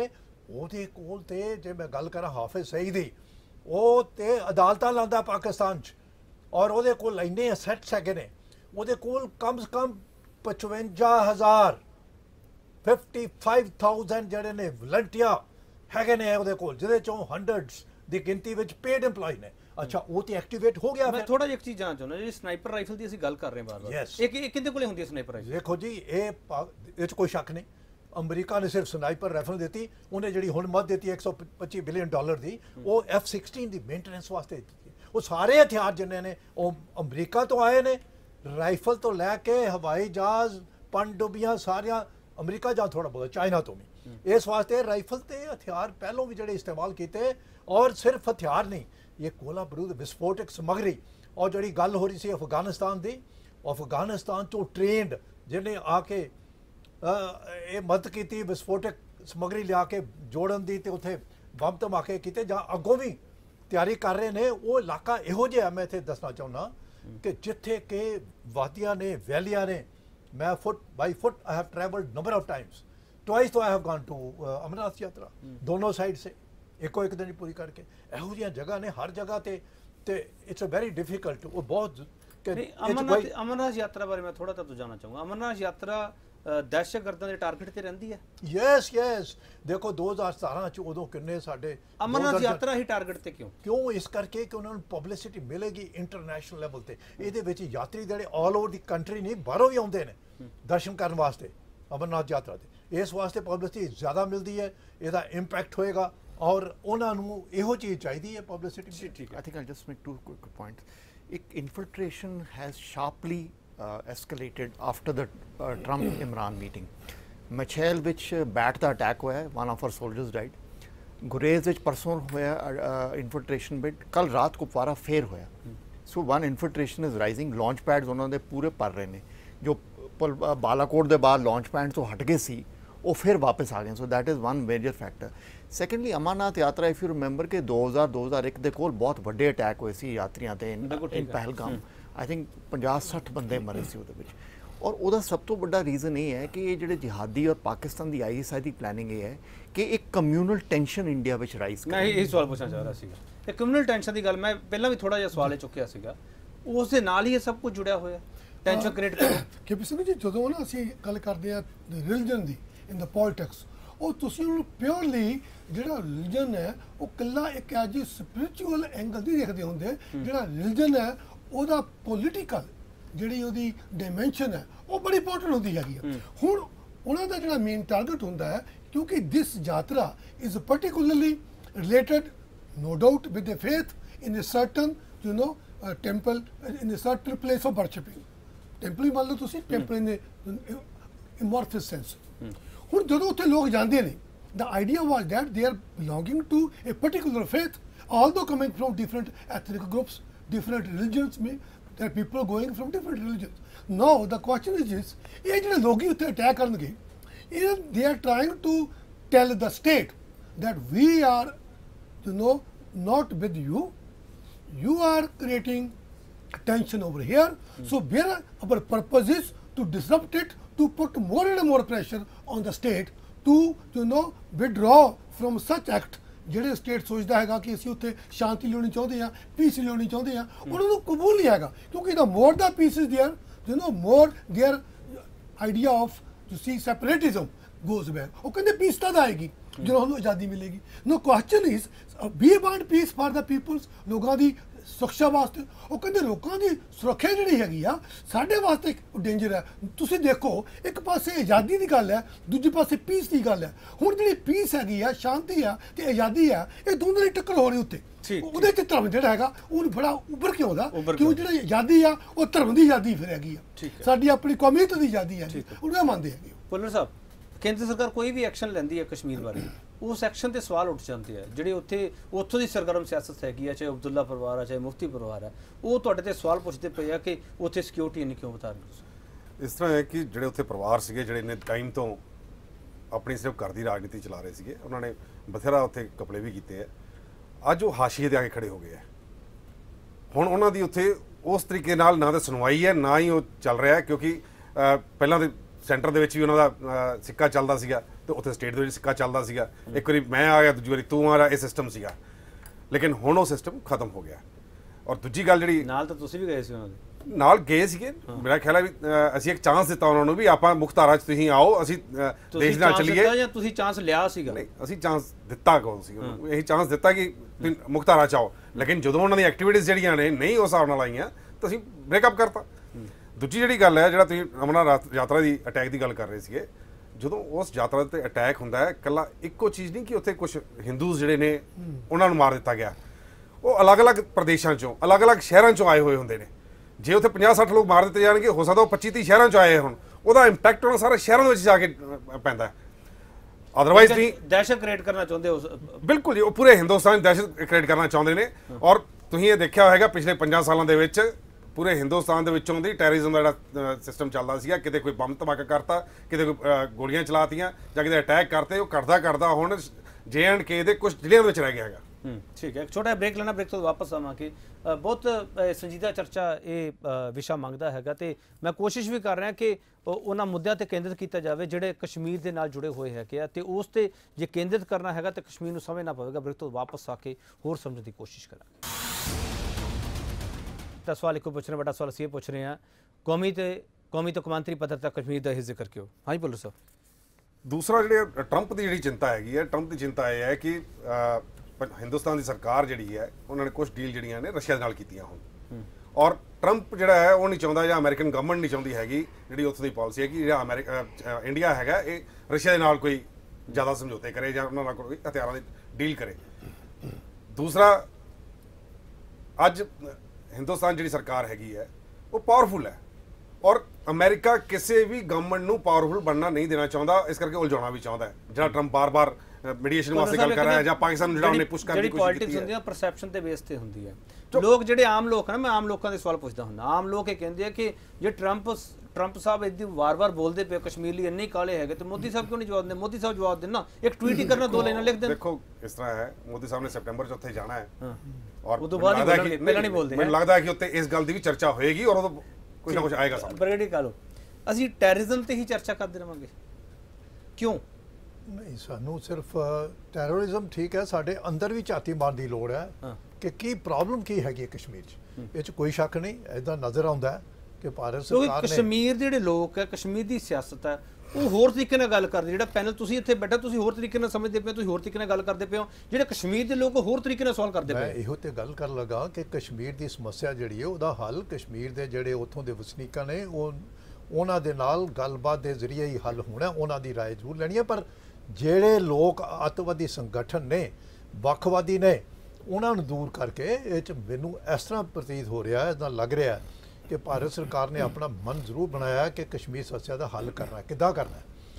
ਉਹਦੇ ਕੋਲ ਤੇ ਜੇ ਮੈਂ ਗੱਲ ਕਰਾਂ ਹਾਫਿਜ਼ ਸਈਦ ਦੀ, ਉਹ ਤੇ ਅਦਾਲਤਾਂ ਲਾਉਂਦਾ ਪਾਕਿਸਤਾਨ 'ਚ, ਔਰ ਉਹਦੇ ਕੋਲ ਇੰਨੇ ਅਸੈਟਸ ਹੈਗੇ ਨੇ, ਉਹਦੇ ਕੋਲ ਕਮ ਸੇ ਕਮ ਪਚਵੰਜਾ ਹਜ਼ਾਰ ਫਿਫਟੀ ਫਾਈਵ ਥਾਊਜ਼ੈਂਡ ਜਿਹੜੇ ਨੇ ਵਲੰਟੀਅਰ ਹੈਗੇ ਨੇ ਉਹਦੇ ਕੋਲ, ਜਿਹਦੇ ਚੋਂ ਹੰਡਰਡਸ ਦੀ ਗਿਣਤੀ ਵਿੱਚ ਪੇਡ EMPLOYE ਨੇ। ਅੱਛਾ, ਉਹ ਤੇ ਐਕਟੀਵੇਟ ਹੋ ਗਿਆ। ਮੈਂ ਥੋੜਾ ਜਿਹਾ ਇੱਕ ਚੀਜ਼ ਜਾਣਨਾ ਚਾਹੁੰਦਾ, ਜਿਹੜੀ ਸਨਾਈਪਰ ਰਾਈਫਲ ਦੀ ਅਸੀਂ ਗੱਲ ਕਰ ਰਹੇ ਹਾਂ ਬਾਰ-ਬਾਰ, ਇਹ ਇਹ ਕਿਹਦੇ ਕੋਲੇ ਹੁੰਦੀ ਹੈ ਸਨਾਈਪਰ ਰਾਈਫਲ? ਦੇਖੋ ਜੀ, ਇਹ ਇਹ 'ਚ ਕੋਈ ਸ਼ੱਕ ਨਹੀਂ, ਅਮਰੀਕਾ ਨੇ ਸਿਰਫ ਸਨਾਈਪਰ ਰਾਈਫਲ ਦਿੱਤੀ, ਉਹਨੇ ਜਿਹੜੀ ਹੁਣ ਮੱਦ ਦਿੱਤੀ ਇੱਕ ਸੌ ਪੱਚੀ ਬਿਲੀਅਨ ਡਾਲਰ ਦੀ, ਉਹ ਐਫ ਸਿਕਸਟੀਨ ਦੀ ਮੇਨਟੇਨੈਂਸ ਵਾਸਤੇ ਦਿੱਤੀ। ਉਹ ਸਾਰੇ ਹਥਿਆਰ ਜਿੰਨੇ ਨੇ ਉਹ ਅਮਰੀਕਾ ਤੋਂ ਆਏ ਨੇ, ਰਾਈਫਲ ਤੋਂ ਲੈ ਕੇ ਹਵਾਈ ਜਹਾਜ਼, ਪਣਡੁੱਬੀਆਂ ਸਾਰੀਆਂ ਅਮਰੀਕਾ ਜਾਂ ਥੋੜਾ ਬਹੁਤ ਚਾਈਨਾ ਤੋਂ ਵੀ। ਇਸ ਵਾਸਤੇ ਰਾਈਫਲ ਤੇ ਹਥਿਆਰ ਪਹਿਲੋਂ ਵੀ ਜਿਹੜੇ ਇਸਤੇਮਾਲ ਕੀਤੇ, ਔਰ ਸਿਰਫ ਹਥਿਆਰ ਨਹੀਂ, ਇਹ ਗੋਲਾ ਬਰੂਦ ਵਿਸਫੋਟਕ ਸਮੱਗਰੀ, ਔਰ ਜਿਹੜੀ ਗੱਲ ਹੋ ਰਹੀ ਸੀ ਅਫਗਾਨਿਸਤਾਨ ਦੀ, ਅਫਗਾਨਿਸਤਾਨ ਤੋਂ ਟ੍ਰੇਨਡ ਜਿਹਨੇ ਆ ਕੇ ਇਹ ਮਦਦ ਕੀਤੀ ਵਿਸਫੋਟਕ ਸਮੱਗਰੀ ਲਿਆ ਕੇ ਜੋੜਨ ਦੀ, ਤੇ ਉੱਥੇ ਬੰਬ ਧਮਾਕੇ ਕੀਤੇ ਜਾਂ ਅੱਗੋਂ ਵੀ ਤਿਆਰੀ ਕਰ ਰਹੇ ਨੇ। ਉਹ ਇਲਾਕਾ ਇਹੋ ਜਿਹਾ, ਮੈਂ ਇੱਥੇ ਦੱਸਣਾ ਚਾਹੁੰਦਾ ਕਿ ਜਿੱਥੇ ਕਿ ਵਾਦੀਆਂ ਨੇ, ਵੈਲੀਆਂ ਨੇ। ਮੈਂ foot by foot I have travelled number of times, twice ਤੋਂ I have gone to Amarnath yatra, ਦੋਨੋਂ ਸਾਈਡ ਸੇ, ਇੱਕੋ ਇੱਕ ਦਿਨ ਪੂਰੀ ਕਰਕੇ। ਇਹੋ ਜਿਹੀਆਂ ਜਗ੍ਹਾ ਨੇ ਹਰ ਜਗ੍ਹਾ ਤੇ, ਤੇ ਇਟਸ ਅ ਵੈਰੀ ਡਿਫਿਕਲਟ। ਉਹ ਬਹੁਤ ਅਮਰਨਾਥ ਅਮਰਨਾਥ ਯਾਤਰਾ ਬਾਰੇ ਮੈਂ ਥੋੜਾ ਤਾਂ ਜਾਣਨਾ ਚਾਹੂੰਗਾ। ਅਮਰਨਾਥ ਯਾਤਰਾ ਦਹਿਸ਼ਤਗਰਦਾਂ ਦੇ ਟਾਰਗੇਟ ਤੇ ਰਹਿੰਦੀ ਹੈ? ਯੈਸ ਯੈਸ, ਦੇਖੋ ਦੋ ਹਜ਼ਾਰ ਸਤਾਰਾਂ ਚ ਉਦੋਂ ਕਿੰਨੇ ਸਾਡੇ ਅਮਰਨਾਥ ਯਾਤਰਾ ਹੀ ਟਾਰਗੇਟ ਤੇ ਕਿਉਂ? ਕਿਉਂ? ਇਸ ਕਰਕੇ ਕਿ ਉਹਨਾਂ ਨੂੰ ਪਬਲਿਸਿਟੀ ਮਿਲੇਗੀ ਇੰਟਰਨੈਸ਼ਨਲ ਲੈਵਲ ਤੇ। ਇਹਦੇ ਵਿੱਚ ਯਾਤਰੀ ਜਿਹੜੇ ਆਲ ਓਵਰ ਦੀ ਕੰਟਰੀ ਨਹੀਂ, ਬਾਹਰੋਂ ਵੀ ਆਉਂਦੇ ਨੇ ਦਰਸ਼ਨ ਕਰਨ ਵਾਸਤੇ ਅਮਰਨਾਥ ਯਾਤਰਾ ਤੇ। ਇਸ ਵਾਸਤੇ ਪਬਲਿਸਿਟੀ ਜ਼ਿਆਦਾ ਮਿਲਦੀ ਹੈ, ਇਹਦਾ ਇੰਪੈਕਟ ਹੋਏਗਾ, ਔਰ ਉਹਨਾਂ ਨੂੰ ਇਹੋ ਚੀਜ਼ ਚਾਹੀਦੀ ਹੈ ਪਬਲਿਸਿਟੀ। ਠੀਕ ਹੈ, I think I just make two quick points. ਇੱਕ infiltration has sharply escalated after the uh, Trump Imran meeting. Machel which uh, bat ਦਾ ਅਟੈਕ ਹੋਇਆ, one of our soldiers died. Gurez ਵਿੱਚ ਪਰਸੋਂ ਹੋਇਆ ਇਨਫਿਲਟ੍ਰੇਸ਼ਨ ਬਿਟ, ਕੱਲ ਰਾਤ ਕੁਪਵਾਰਾ ਫੇਰ ਹੋਇਆ। So one infiltration is rising. Launch pads ਉਹਨਾਂ ਦੇ ਪੂਰੇ ਭਰ ਰਹੇ ਨੇ, ਜੋ ਬਾਲਾਕੋਟ ਦੇ ਬਾਅਦ ਲਾਂਚ ਪੈਡ ਤੋਂ ਹਟ ਗਏ ਸੀ ਉਹ ਫਿਰ ਵਾਪਸ ਆ ਗਏ। So that is one major factor. Secondly Amarnath yatra, if you remember ਕਿ ਦੋ ਹਜ਼ਾਰ ਦੋ ਹਜ਼ਾਰ ਇੱਕ ਦੇ ਕੋਲ ਬਹੁਤ ਵੱਡੇ ਅਟੈਕ ਹੋਏ ਸੀ ਯਾਤਰੀਆਂ ਤੇ ਇਨ ਪਹਿਲਗਾਮ। ਆਈ ਥਿੰਕ ਪੰਜਾਹ ਸੱਠ ਬੰਦੇ ਮਰੇ ਸੀ ਉਹਦੇ ਵਿੱਚ। ਔਰ ਉਹਦਾ ਸਭ ਤੋਂ ਵੱਡਾ ਰੀਜ਼ਨ ਇਹ ਹੈ ਕਿ ਇਹ ਜਿਹੜੇ ਜਿਹਾਦੀ ਔਰ ਪਾਕਿਸਤਾਨ ਦੀ ਆਈ ਐਸ ਆਈ ਦੀ ਪਲੈਨਿੰਗ ਇਹ ਹੈ ਕਿ ਇੱਕ ਕਮਿਊਨਲ ਟੈਂਸ਼ਨ ਇੰਡੀਆ ਵਿੱਚ ਰਾਈਜ਼ ਕਰ। ਮੈਂ ਇਹ ਸਵਾਲ ਪੁੱਛਣਾ ਚਾਹ ਰਿਹਾ ਸੀਗਾ, ਇਹ ਕਮਿਊਨਲ ਟੈਂਸ਼ਨ ਦੀ ਗੱਲ ਮੈਂ ਪਹਿਲਾਂ ਵੀ ਥੋੜਾ ਜਿਹਾ ਸਵਾਲ ਇਹ ਚੁੱਕਿਆ ਸੀਗਾ, ਉਸ ਦੇ ਨਾਲ ਹੀ ਇਹ ਸਭ ਕੁਝ ਜੁੜਿਆ ਹੋਇਆ ਟੈਂਸ਼ਨ ਕ੍ਰੀਏਟ ਕਰੋ। ਕਿ ਪਿਛਲੇ ਜੀ ਜਦੋਂ ਨਾ ਅਸੀਂ ਗੱਲ ਕਰਦੇ ਆ ਰਿਲੀਜਨ ਦੀ ਇਨ ਦਾ ਪੋਲਿਟਿਕਸ, ਉਹ ਤੁਸੀਂ ਉਹਨੂੰ ਪਿਓਰਲੀ ਜਿਹੜਾ ਰਿਲੀਜਨ ਹੈ ਉਹ ਇਕੱਲਾ ਇੱਕ ਐਜ ਸਪਿਰਿਚੁਅਲ ਐਂਗਲ ਨਹੀਂ ਦੇਖਦੇ ਹੁੰਦੇ। ਜਿਹੜਾ ਰਿਲੀਜਨ ਹੈ ਉਹਦਾ ਪੋਲੀਟੀਕਲ ਜਿਹੜੀ ਉਹਦੀ ਡਾਇਮੈਂਸ਼ਨ ਹੈ ਉਹ ਬੜੀ ਇੰਪੋਰਟੈਂਟ ਹੁੰਦੀ ਹੈਗੀ ਆ। ਹੁਣ ਉਹਨਾਂ ਦਾ ਜਿਹੜਾ ਮੇਨ ਟਾਰਗੇਟ ਹੁੰਦਾ ਹੈ, ਕਿਉਂਕਿ this yatra is particularly related no doubt with the faith in a certain you know uh, temple in a certain place of worshipping. Temple ਹੀ ਮੰਨ ਲਓ ਤੁਸੀਂ, temple in a amorphous sense. ਹੁਣ ਜਦੋਂ ਉੱਥੇ ਲੋਕ ਜਾਂਦੇ ਨੇ, the idea was that they are belonging to a particular faith, although coming from different ethnic groups, different religions, may there are people going from different religions. Now the question is this, ਇਹ ਜਿਹੜੇ ਲੋਕ ਉੱਥੇ attack ਕਰਨਗੇ, they are trying to tell the state that we are you know not with you, you are creating tension over here. Mm. So where our purpose is to disrupt it, to put more and more pressure on the state to you know withdraw from such act ਜਿਹੜੇ state ਸੋਚਦਾ ਹੈਗਾ ਕਿ ਅਸੀਂ ਉੱਥੇ ਸ਼ਾਂਤੀ ਲਿਆਉਣੀ ਚਾਹੁੰਦੇ ਆ, piece ਲਿਆਉਣੀ ਚਾਹੁੰਦੇ ਆ, ਉਹਨਾਂ ਨੂੰ ਕਬੂਲ ਨਹੀਂ ਹੈਗਾ, ਕਿਉਂਕਿ the more the peace is there, you know more their idea of you see separatism goes back. ਉਹ ਕਹਿੰਦੇ ਪੀਸ ਤਦ ਆਏਗੀ ਜਦੋਂ ਉਹਨੂੰ ਆਜ਼ਾਦੀ ਮਿਲੇਗੀ। No question is we want peace for the peoples, ਲੋਕਾਂ ਦੀ ਸੁਰੱਖਿਆ ਵਾਸਤੇ। ਉਹ ਕਹਿੰਦੇ ਲੋਕਾਂ ਦੀ ਸੁਰੱਖਿਆ ਜਿਹੜੀ ਹੈਗੀ ਆ ਸਾਡੇ ਵਾਸਤੇ ਡੇਂਜਰ ਹੈ। ਤੁਸੀਂ ਦੇਖੋ ਇੱਕ ਪਾਸੇ ਆਜ਼ਾਦੀ ਦੀ ਗੱਲ ਹੈ, ਦੂਜੇ ਪਾਸੇ ਪੀਸ ਦੀ ਗੱਲ ਹੈ। ਹੁਣ ਜਿਹੜੀ ਪੀਸ ਹੈਗੀ ਆ, ਸ਼ਾਂਤੀ ਆ ਤੇ ਆਜ਼ਾਦੀ ਆ, ਇਹ ਦੋਨਾਂ ਦੀ ਟੱਕਰ ਹੋ ਰਹੀ ਉੱਤੇ। ਉਹਦੇ ਚ ਧਰਮ ਜਿਹੜਾ ਹੈਗਾ ਉਹਨੂੰ ਬੜਾ ਉੱਭਰ ਕੇ ਆਉਂਦਾ, ਕਿਉਂ ਜਿਹੜੀ ਆਜ਼ਾਦੀ ਆ ਉਹ ਧਰਮ ਦੀ ਆਜ਼ਾਦੀ ਫਿਰ ਹੈਗੀ ਆ, ਸਾਡੀ ਆਪਣੀ ਕੌਮੀਅਤ ਦੀ ਆਜ਼ਾਦੀ ਹੈ, ਉਹਨੂੰ ਮੰਨਦੇ ਹੈਗੇ। ਭੁੱਲਰ ਸਾਹਿਬ, ਕੇਂਦਰ ਸਰਕਾਰ ਕੋਈ ਵੀ ਐਕਸ਼ਨ ਲੈਂਦੀ ਹੈ ਕਸ਼ਮੀਰ ਬਾਰੇ, ਉਸ ਐਕਸ਼ਨ ਤੇ ਸਵਾਲ ਉੱਠ ਜਾਂਦੇ ਆ ਜਿਹੜੇ ਉੱਥੇ ਉੱਥੋਂ ਦੀ ਸਰਗਰਮ ਸਿਆਸਤ ਹੈਗੀ ਆ, ਚਾਹੇ ਅਬਦੁੱਲਾ ਪਰਿਵਾਰ ਆ, ਚਾਹੇ ਮੁਫਤੀ ਪਰਿਵਾਰ ਆ, ਉਹ ਤੁਹਾਡੇ ਤੇ ਸਵਾਲ ਪੁੱਛਦੇ ਪਏ ਆ ਕਿ ਉੱਥੇ ਸਿਕਿਉਰਿਟੀ ਨਹੀਂ ਕਿਉਂ ਬਤਾ ਰਹੇ। ਇਸ ਤਰ੍ਹਾਂ ਹੈ ਕਿ ਜਿਹੜੇ ਉੱਥੇ ਪਰਿਵਾਰ ਸੀਗੇ ਜਿਹੜੇ ਇੰਨੇ ਟਾਈਮ ਤੋਂ ਆਪਣੀ ਸਿਰਫ ਘਰ ਦੀ ਰਾਜਨੀਤੀ ਚਲਾ ਰਹੇ ਸੀਗੇ, ਉਹਨਾਂ ਨੇ ਬਥੇਰਾ ਉੱਥੇ ਕਪੜੇ ਵੀ ਕੀਤੇ ਆ, ਅੱਜ ਉਹ ਹਾਸ਼ੀਏ ਤੇ ਆ ਕੇ ਖੜੇ ਹੋ ਗਏ ਆ। ਹੁਣ ਉਹਨਾਂ ਦੀ ਉੱਥੇ ਉਸ ਤਰੀਕੇ ਨਾਲ ਨਾ ਤਾਂ ਸੁਣਵਾਈ ਹੈ, ਨਾ ਹੀ ਉਹ ਚੱਲ ਰਿਹਾ, ਕਿਉਂਕਿ ਪਹਿਲਾਂ ਦੇ ਸੈਂਟਰ ਦੇ ਵਿੱਚ ਵੀ ਉਹਨਾਂ ਦਾ ਸਿੱਕਾ ਚੱਲਦਾ ਸੀਗਾ, ਤੇ ਉੱਥੇ ਸਟੇਟ ਦੇ ਵਿੱਚ ਸਿੱਕਾ ਚੱਲਦਾ ਸੀਗਾ। ਇੱਕ ਵਾਰੀ ਮੈਂ ਆ ਗਿਆ, ਦੂਜੀ ਵਾਰੀ ਤੂੰ ਆ ਰਿਹਾ, ਇਹ ਸਿਸਟਮ ਸੀਗਾ। ਲੇਕਿਨ ਹੁਣ ਉਹ ਸਿਸਟਮ ਖਤਮ ਹੋ ਗਿਆ। ਔਰ ਦੂਜੀ ਗੱਲ ਜਿਹੜੀ ਨਾਲ ਤਾਂ ਤੁਸੀਂ ਵੀ ਗਏ ਸੀ ਉਹਨਾਂ ਦੇ ਨਾਲ ਗਏ ਸੀਗੇ, ਮੇਰਾ ਖਿਆਲ ਹੈ ਵੀ ਅ, ਅਸੀਂ ਇੱਕ ਚਾਂਸ ਦਿੱਤਾ ਉਹਨਾਂ ਨੂੰ ਵੀ ਆਪਾਂ ਮੁੱਖ ਧਾਰਾ 'ਚ ਤੁਸੀਂ ਆਓ, ਅਸੀਂ ਅ, ਦੇਸ਼ ਨਾਲ ਚੱਲੀਏ। ਜਾਂ ਤੁਸੀਂ ਚਾਂਸ ਲਿਆ ਸੀਗਾ? ਨਹੀਂ, ਅਸੀਂ ਚਾਂਸ ਦਿੱਤਾ ਕੋਲ ਸੀ ਉਹਨੂੰ, ਇਹੀ ਚਾਂਸ ਦਿੱਤਾ ਕਿ ਤੁਸੀਂ ਮੁੱਖ ਧਾਰਾ 'ਚ ਆਓ। ਲੇਕਿਨ ਜਦੋਂ ਉਹਨਾਂ ਦੀ ਐਕਟੀਵਿਟੀਜ਼ ਜਿਹੜੀਆਂ ਨੇ ਨਹੀਂ ਉਸ ਹਿਸਾਬ ਨਾਲ ਆਈਆਂ ਤਾਂ ਅਸੀਂ ਬ੍ਰੇਕਅਪ ਕਰਤਾ। ਦੂਜੀ ਜਿਹੜੀ ਗੱਲ ਹੈ, ਜਿਹੜਾ ਤੁਸੀਂ ਅਮਰਨਾਥ ਯਾਤਰਾ ਦੀ ਅਟੈਕ ਦੀ ਗੱਲ ਕਰ ਰਹੇ ਸੀਗੇ, ਜਦੋਂ ਉਸ ਯਾਤਰਾ ਤੇ ਅਟੈਕ ਹੁੰਦਾ ਹੈ, ਇਕੱਲਾ ਇੱਕੋ ਚੀਜ਼ ਨਹੀਂ ਕਿ ਉੱਥੇ ਕੁਝ ਹਿੰਦੂਜ਼ ਜਿਹੜੇ ਨੇ ਉਹਨਾਂ ਨੂੰ ਮਾਰ ਦਿੱਤਾ ਗਿਆ। ਉਹ ਅਲੱਗ-ਅਲੱਗ ਪ੍ਰਦੇਸ਼ਾਂ 'ਚੋਂ, ਅਲੱਗ-ਅਲੱਗ ਸ਼ਹਿਰਾਂ 'ਚੋਂ ਆਏ ਹੋਏ ਹੁੰਦੇ ਨੇ। ਜੇ ਉੱਥੇ ਪੰਜਾਹ ਸੱਠ ਲੋਕ ਮਾਰ ਦਿੱਤੇ ਜਾਣਗੇ, ਹੋ ਸਕਦਾ ਉਹ ਪੱਚੀ ਤੀਹ ਸ਼ਹਿਰਾਂ 'ਚੋਂ ਆਏ ਹੁਣ, ਉਹਦਾ ਇੰਪੈਕਟ ਉਹਨਾਂ ਸਾਰੇ ਸ਼ਹਿਰਾਂ ਦੇ ਵਿੱਚ ਜਾ ਕੇ ਅ, ਪੈਂਦਾ ਹੈ। ਅਦਰਵਾਈਜ਼ ਤੁਸੀਂ ਦਹਿਸ਼ਤ ਕ੍ਰੀਏਟ ਕਰਨਾ ਚਾਹੁੰਦੇ ਹੋ? ਬਿਲਕੁਲ ਜੀ, ਉਹ ਪੂਰੇ ਹਿੰਦੁਸਤਾਨ 'ਚ ਦਹਿਸ਼ਤ ਕ੍ਰੀਏਟ ਕਰਨਾ ਚਾਹੁੰਦੇ ਨੇ। ਔਰ ਤੁਸੀਂ ਇਹ ਦੇਖਿਆ ਹੋਵੇਗਾ ਪਿਛਲੇ ਪੰਜਾਂ ਸਾਲਾਂ ਦੇ ਵਿੱਚ ਪੂਰੇ ਹਿੰਦੁਸਤਾਨ ਦੇ ਵਿੱਚੋਂ ਦੀ ਟੈਰਰਿਜ਼ਮ ਦਾ ਜਿਹੜਾ ਸਿਸਟਮ ਚੱਲਦਾ ਸੀਗਾ, ਕਿਤੇ ਕੋਈ ਬੰਬ ਧਮਾਕਾ ਕਰਤਾ, ਕਿਤੇ ਕੋਈ ਅ, ਗੋਲੀਆਂ ਚਲਾਤੀਆਂ ਜਾਂ ਕਿਤੇ ਅਟੈਕ ਕਰਤੇ, ਉਹ ਕਰਦਾ ਕਰਦਾ ਹੁਣ ਜੇ ਐਂਡ ਕੇ ਦੇ ਕੁਝ ਜ਼ਿਲ੍ਹਿਆਂ ਵਿੱਚ ਰਹਿ ਗਿਆ ਹੈਗਾ। ਹੂੰ, ਠੀਕ ਹੈ, ਇੱਕ ਛੋਟਾ ਬ੍ਰੇਕ ਲੈਣਾ, ਬ੍ਰੇਕ ਤੋਂ ਵਾਪਸ ਆਵਾਂਗੇ। ਅ, ਬਹੁਤ ਅ, ਸੰਜੀਦਾ ਚਰਚਾ ਇਹ ਅ, ਵਿਸ਼ਾ ਮੰਗਦਾ ਹੈਗਾ ਤੇ ਮੈਂ ਕੋਸ਼ਿਸ਼ ਵੀ ਕਰ ਰਿਹਾ ਕਿ ਉਹ- ਉਹਨਾਂ ਮੁੱਦਿਆਂ ਤੇ ਕੇਂਦਰਿਤ ਕੀਤਾ ਜਾਵੇ ਜਿਹੜੇ ਕਸ਼ਮੀਰ ਦੇ ਨਾਲ ਜੁੜੇ ਹੋਏ ਹੈਗੇ ਆ, ਤੇ ਉਸ ਤੇ ਜੇ ਕੇਂਦਰਿਤ ਕਰਨਾ ਹੈਗਾ ਤਾਂ ਕਸ਼ਮੀਰ ਨੂੰ ਸਮਝਣਾ ਪਵੇਗਾ। ਬ੍ਰੇਕ ਤੋਂ ਵਾਪਸ ਆ ਕੇ ਹੋਰ ਸਮਝਣ ਦੀ ਕੋਸ਼ਿਸ਼ ਕਰਾਂਗੇ। ਤਾਂ ਸਵਾਲ ਇੱਕੋ ਪੁੱਛ ਰਹੇ, ਵੱਡਾ ਸਵਾਲ ਅਸੀਂ ਇਹ ਪੁੱਛ ਰਹੇ ਹਾਂ, ਕੌਮੀ ਤੇ ਕੌਮੀ ਤੋਂ ਕੌਮਾਂਤਰੀ ਪੱਧਰ ਤੱਕ ਕਸ਼ਮੀਰ ਦਾ ਇਹ ਜ਼ਿਕਰ ਕਿਉਂ? ਹਾਂਜੀ ਬੋਲੋ ਸਰ। ਦੂਸਰਾ ਜਿਹੜੇ ਟਰੰਪ ਦੀ ਜਿਹੜੀ ਚਿੰਤਾ ਹੈਗੀ ਹੈ, ਟਰੰਪ ਦੀ ਚਿੰਤਾ ਇਹ ਹੈ ਕਿ ਅ, ਹਿੰਦੁਸਤਾਨ ਦੀ ਸਰਕਾਰ ਜਿਹੜੀ ਹੈ ਉਹਨਾਂ ਨੇ ਕੁਝ ਡੀਲ ਜਿਹੜੀਆਂ ਨੇ ਰਸ਼ੀਆ ਦੇ ਨਾਲ ਕੀਤੀਆਂ ਹੁਣ। ਔਰ ਟਰੰਪ ਜਿਹੜਾ ਹੈ ਉਹ ਨਹੀਂ ਚਾਹੁੰਦਾ, ਜਾਂ ਅਮਰੀਕਨ ਗਵਰਨਮੈਂਟ ਨਹੀਂ ਚਾਹੁੰਦੀ ਹੈਗੀ, ਜਿਹੜੀ ਉੱਥੋਂ ਦੀ ਪਾਲਿਸੀ ਹੈ ਕਿ ਜਿਹੜਾ ਅਮਰੀਕਾ ਇੰਡੀਆ ਹੈਗਾ ਇਹ ਰਸ਼ੀਆ ਦੇ ਨਾਲ ਕੋਈ ਜ਼ਿਆਦਾ ਸਮਝੌਤੇ ਕਰੇ ਜਾਂ ਉਹਨਾਂ ਨਾਲ ਕੋਈ ਹਥਿਆਰਾਂ ਦੀ ਡੀਲ ਕਰੇ। ਦੂਸਰਾ, ਅੱਜ ਹਿੰਦੁਸਤਾਨ ਜਿਹੜੀ ਸਰਕਾਰ ਹੈਗੀ ਹੈ ਉਹ ਪਾਵਰਫੁਲ ਹੈ, ਔਰ ਅਮਰੀਕਾ ਕਿਸੇ ਵੀ ਗਵਰਨਮੈਂਟ ਨੂੰ ਪਾਵਰਫੁਲ ਬਣਨਾ ਨਹੀਂ ਦੇਣਾ ਚਾਹੁੰਦਾ, ਇਸ ਕਰਕੇ ਉਲਝਾਉਣਾ ਵੀ ਚਾਹੁੰਦਾ ਹੈ। ਜਿਹੜਾ ਟਰੰਪ ਬਾਰ-ਬਾਰ ਮੀਡੀਏਸ਼ਨ ਵਾਸਤੇ ਗੱਲ ਕਰ ਰਿਹਾ ਹੈ ਜਾਂ ਪਾਕਿਸਤਾਨ ਨੂੰ ਜਿਹੜਾ ਉਹਨੇ ਪੁਸ਼ ਕਰਨ ਦੀ ਕੋਸ਼ਿਸ਼ ਕੀਤੀ ਹੈ। ਜਿਹੜੀ ਹੁੰਦੀ ਹੈ ਪਰਸੈਪਸ਼ਨ ਤੇ ਬੇਸ ਤੇ ਹੁੰਦੀ ਹੈ। ਲੋਕ ਜਿਹੜੇ ਆਮ ਲੋਕ ਹਨ, ਮੈਂ ਆਮ ਲੋਕਾਂ ਦੇ ਸਵਾਲ ਪੁੱਛਦਾ ਹੁੰਦਾ, ਆਮ ਲੋਕ ਇਹ ਕਹਿੰਦੇ ਆ ਕਿ ਜੇ ਟਰੰਪ ਟਰੰਪ ਸਾਹਿਬ ਇੱਦੀ ਵਾਰ-ਵਾਰ ਬੋਲਦੇ ਪਏ ਕਸ਼ਮੀਰ ਲਈ ਇੰਨੇ ਕਾਲੇ ਹੈਗੇ ਤੇ ਮੋਦੀ ਸਾਹਿਬ ਕਿਉਂ ਨਹੀਂ ਜਵਾਬ ਦਿੰਦੇ? ਮੋਦੀ ਸਾਹਿਬ ਜਵਾਬ ਦੇਣ ਨਾ, ਇੱਕ ਟਵੀਟ ਹੀ ਕਰਨਾ, ਦੋ ਲਾਈਨਾਂ ਲਿਖ ਦੇਣ। ਦੇਖੋ ਇਸ ਤਰ੍ਹਾਂ ਹੈ, ਮੋਦੀ ਸਾਹਿਬ ਨੇ ਸਤੰਬਰ 'ਚ ਉੱਥੇ ਜਾਣਾ ਹੈ ਔਰ ਉਦੋਂ ਬਾਅਦ ਹੀ ਬੋਲਣਗੇ, ਪਹਿਲਾਂ ਨਹੀਂ ਬੋਲਦੇ। ਮੈਨੂੰ ਲੱਗਦਾ ਹੈ ਕਿ ਉੱਥੇ ਇਸ ਗੱਲ ਦੀ ਵੀ ਚਰਚਾ ਹੋਏਗੀ ਔਰ ਉਦੋਂ ਕੁਝ ਨਾ ਕੁਝ ਆਏਗਾ ਸਾਹਮਣੇ। ਬਰਗੇਡੀ ਕਾਲੋ, ਅਸੀਂ ਟੈਰਰਿਜ਼ਮ ਤੇ ਹੀ ਚਰਚਾ ਕਰਦੇ ਰਹਾਂਗੇ ਕਿਉਂ? ਨਹੀਂ, ਸਾਨੂੰ ਸਿਰਫ ਟੈਰਰਿਜ਼ਮ ਠੀਕ ਹੈ, ਸਾਡੇ ਅੰਦਰ ਵੀ ਝਾਤੀ ਮਾਰਨ ਦੀ ਲੋੜ ਹੈ ਕਿ ਕੀ ਪ੍ਰੋਬਲਮ ਕੀ ਹੈਗੀ ਕਸ਼ਮੀਰ 'ਚ। ਇਹ 'ਚ ਕੋਈ ਸ਼ੱਕ ਨਹੀਂ, ਇਦਾਂ ਨਜ਼ਰ ਆਉਂਦਾ ਕਿ ਭਾਰਤ ਸਰਕਾਰ ਨੇ ਕਸ਼ਮੀਰ ਦੇ ਜਿਹੜੇ ਲੋਕ ਹੈ, ਕਸ਼ਮੀਰ ਦੀ ਸਿਆਸਤ ਹੈ, ਉਹ ਹੋਰ ਤਰੀਕੇ ਨਾਲ ਗੱਲ ਕਰਦੇ। ਜਿਹੜਾ ਪੈਨਲ ਤੁਸੀਂ ਇੱਥੇ ਬੈਠਾ, ਤੁਸੀਂ ਹੋਰ ਤਰੀਕੇ ਨਾਲ ਸਮਝਦੇ ਪਏ ਹੋ, ਤੁਸੀਂ ਹੋਰ ਤਰੀਕੇ ਨਾਲ ਗੱਲ ਕਰਦੇ ਪਏ ਹੋ। ਜਿਹੜੇ ਕਸ਼ਮੀਰ ਦੇ ਲੋਕ ਹੋਰ ਤਰੀਕੇ ਨਾਲ ਸਵਾਲ ਕਰਦੇ ਪਏ। ਮੈਂ ਇਹੋ ਤੇ ਗੱਲ ਕਰਨ ਲੱਗਾ ਕਿ ਕਸ਼ਮੀਰ ਦੀ ਸਮੱਸਿਆ ਜਿਹੜੀ ਹੈ ਉਹਦਾ ਹੱਲ ਕਸ਼ਮੀਰ ਦੇ ਜਿਹੜੇ ਉੱਥੋਂ ਦੇ ਵਸਨੀਕਾਂ ਨੇ ਉਹ ਉਹਨਾਂ ਦੇ ਨਾਲ ਗੱਲਬਾਤ ਦੇ ਜ਼ਰੀਏ ਹੀ ਹੱਲ ਹੋਣਾ, ਉਹਨਾਂ ਦੀ ਰਾਏ ਜ਼ਰੂਰ ਲੈਣੀ ਹੈ। ਪਰ ਜਿਹੜੇ ਲੋਕ ਅੱਤਵਾਦੀ ਸੰਗਠਨ ਨੇ, ਵੱਖਵਾਦੀ ਨੇ, ਉਹਨਾਂ ਨੂੰ ਦੂਰ ਕਰਕੇ ਇਹ 'ਚ ਮੈਨੂੰ ਇਸ ਤਰ੍ਹਾਂ ਪ੍ਰਤੀਤ ਹੋ ਰਿਹਾ, ਇੱਦਾਂ ਲੱਗ ਰਿਹਾ ਕਿ ਭਾਰਤ ਸਰਕਾਰ ਨੇ ਆਪਣਾ ਮਨ ਜ਼ਰੂਰ ਬਣਾਇਆ ਕਿ ਕਸ਼ਮੀਰ ਸਮੱਸਿਆ ਦਾ ਹੱਲ ਕਰਨਾ ਕਿੱਦਾਂ ਕਰਨਾ।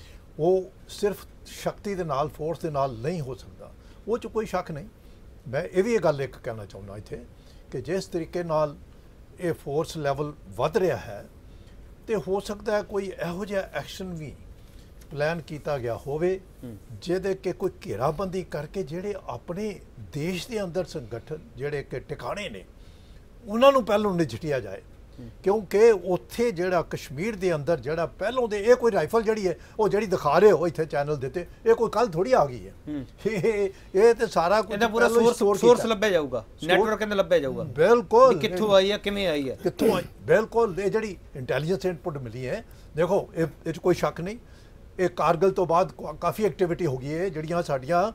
ਉਹ ਸਿਰਫ ਸ਼ਕਤੀ ਦੇ ਨਾਲ, ਫੋਰਸ ਦੇ ਨਾਲ ਨਹੀਂ ਹੋ ਸਕਦਾ, ਉਹ 'ਚ ਕੋਈ ਸ਼ੱਕ ਨਹੀਂ। ਮੈਂ ਇਹ ਵੀ ਇਹ ਗੱਲ ਇੱਕ ਕਹਿਣਾ ਚਾਹੁੰਦਾ ਇੱਥੇ ਕਿ ਜਿਸ ਤਰੀਕੇ ਨਾਲ ਇਹ ਫੋਰਸ ਲੈਵਲ ਵੱਧ ਰਿਹਾ ਹੈ ਤੇ ਹੋ ਸਕਦਾ ਹੈ ਕੋਈ ਇਹੋ ਜਿਹਾ ਐਕਸ਼ਨ ਵੀ ਪਲਾਨ ਕੀਤਾ ਗਿਆ ਹੋਵੇ ਜਿਹਦੇ ਕਿ ਕੋਈ ਘੇਰਾਬੰਦੀ ਕਰਕੇ ਜਿਹੜੇ ਆਪਣੇ ਦੇਸ਼ ਦੇ ਅੰਦਰ ਸੰਗਠਨ ਜਿਹੜੇ ਕਿ ਟਿਕਾਣੇ ਨੇ ਉਹਨਾਂ ਨੂੰ ਪਹਿਲਾਂ ਨਜਿੱਠਿਆ ਜਾਏ। ਕਿਉਂਕਿ ਉੱਥੇ ਜਿਹੜਾ ਕਸ਼ਮੀਰ ਦੇ ਅੰਦਰ ਜਿਹੜਾ ਪਹਿਲੋਂ ਦੇ ਇਹ ਕੋਈ ਰਾਈਫਲ ਜਿਹੜੀ ਹੈ ਉਹ ਜਿਹੜੀ ਦਿਖਾ ਰਹੇ ਹੋ ਇੱਥੇ ਚੈਨਲ ਦੇ ਤੇ, ਇਹ ਕੋਈ ਕੱਲ ਥੋੜੀ ਆ ਗਈ ਹੈ। ਇਹ ਇਹ ਤੇ ਸਾਰਾ ਕੁਝ ਇਹਦਾ ਪੂਰਾ ਸੋਰਸ ਸੋਰਸ ਲੱਭਿਆ ਜਾਊਗਾ, ਨੈਟਵਰਕ ਇਹਦਾ ਲੱਭਿਆ ਜਾਊਗਾ। ਬਿਲਕੁਲ, ਕਿੱਥੋਂ ਆਈ ਹੈ, ਕਿਵੇਂ ਆਈ ਹੈ, ਕਿੱਥੋਂ ਆਈ, ਬਿਲਕੁਲ। ਇਹ ਜਿਹੜੀ ਇੰਟੈਲੀਜੈਂਸ ਇਨਪੁਟ ਮਿਲੀ ਹੈ, ਦੇਖੋ ਇਹ ਇਹ 'ਚ ਕੋਈ ਸ਼ੱਕ ਨਹੀਂ, ਇਹ ਕਾਰਗਿਲ ਤੋਂ ਬਾਅਦ ਕਾਫੀ ਐਕਟੀਵਿਟੀ ਹੋ ਗਈ ਹੈ ਜਿਹੜੀਆਂ ਸਾਡੀਆਂ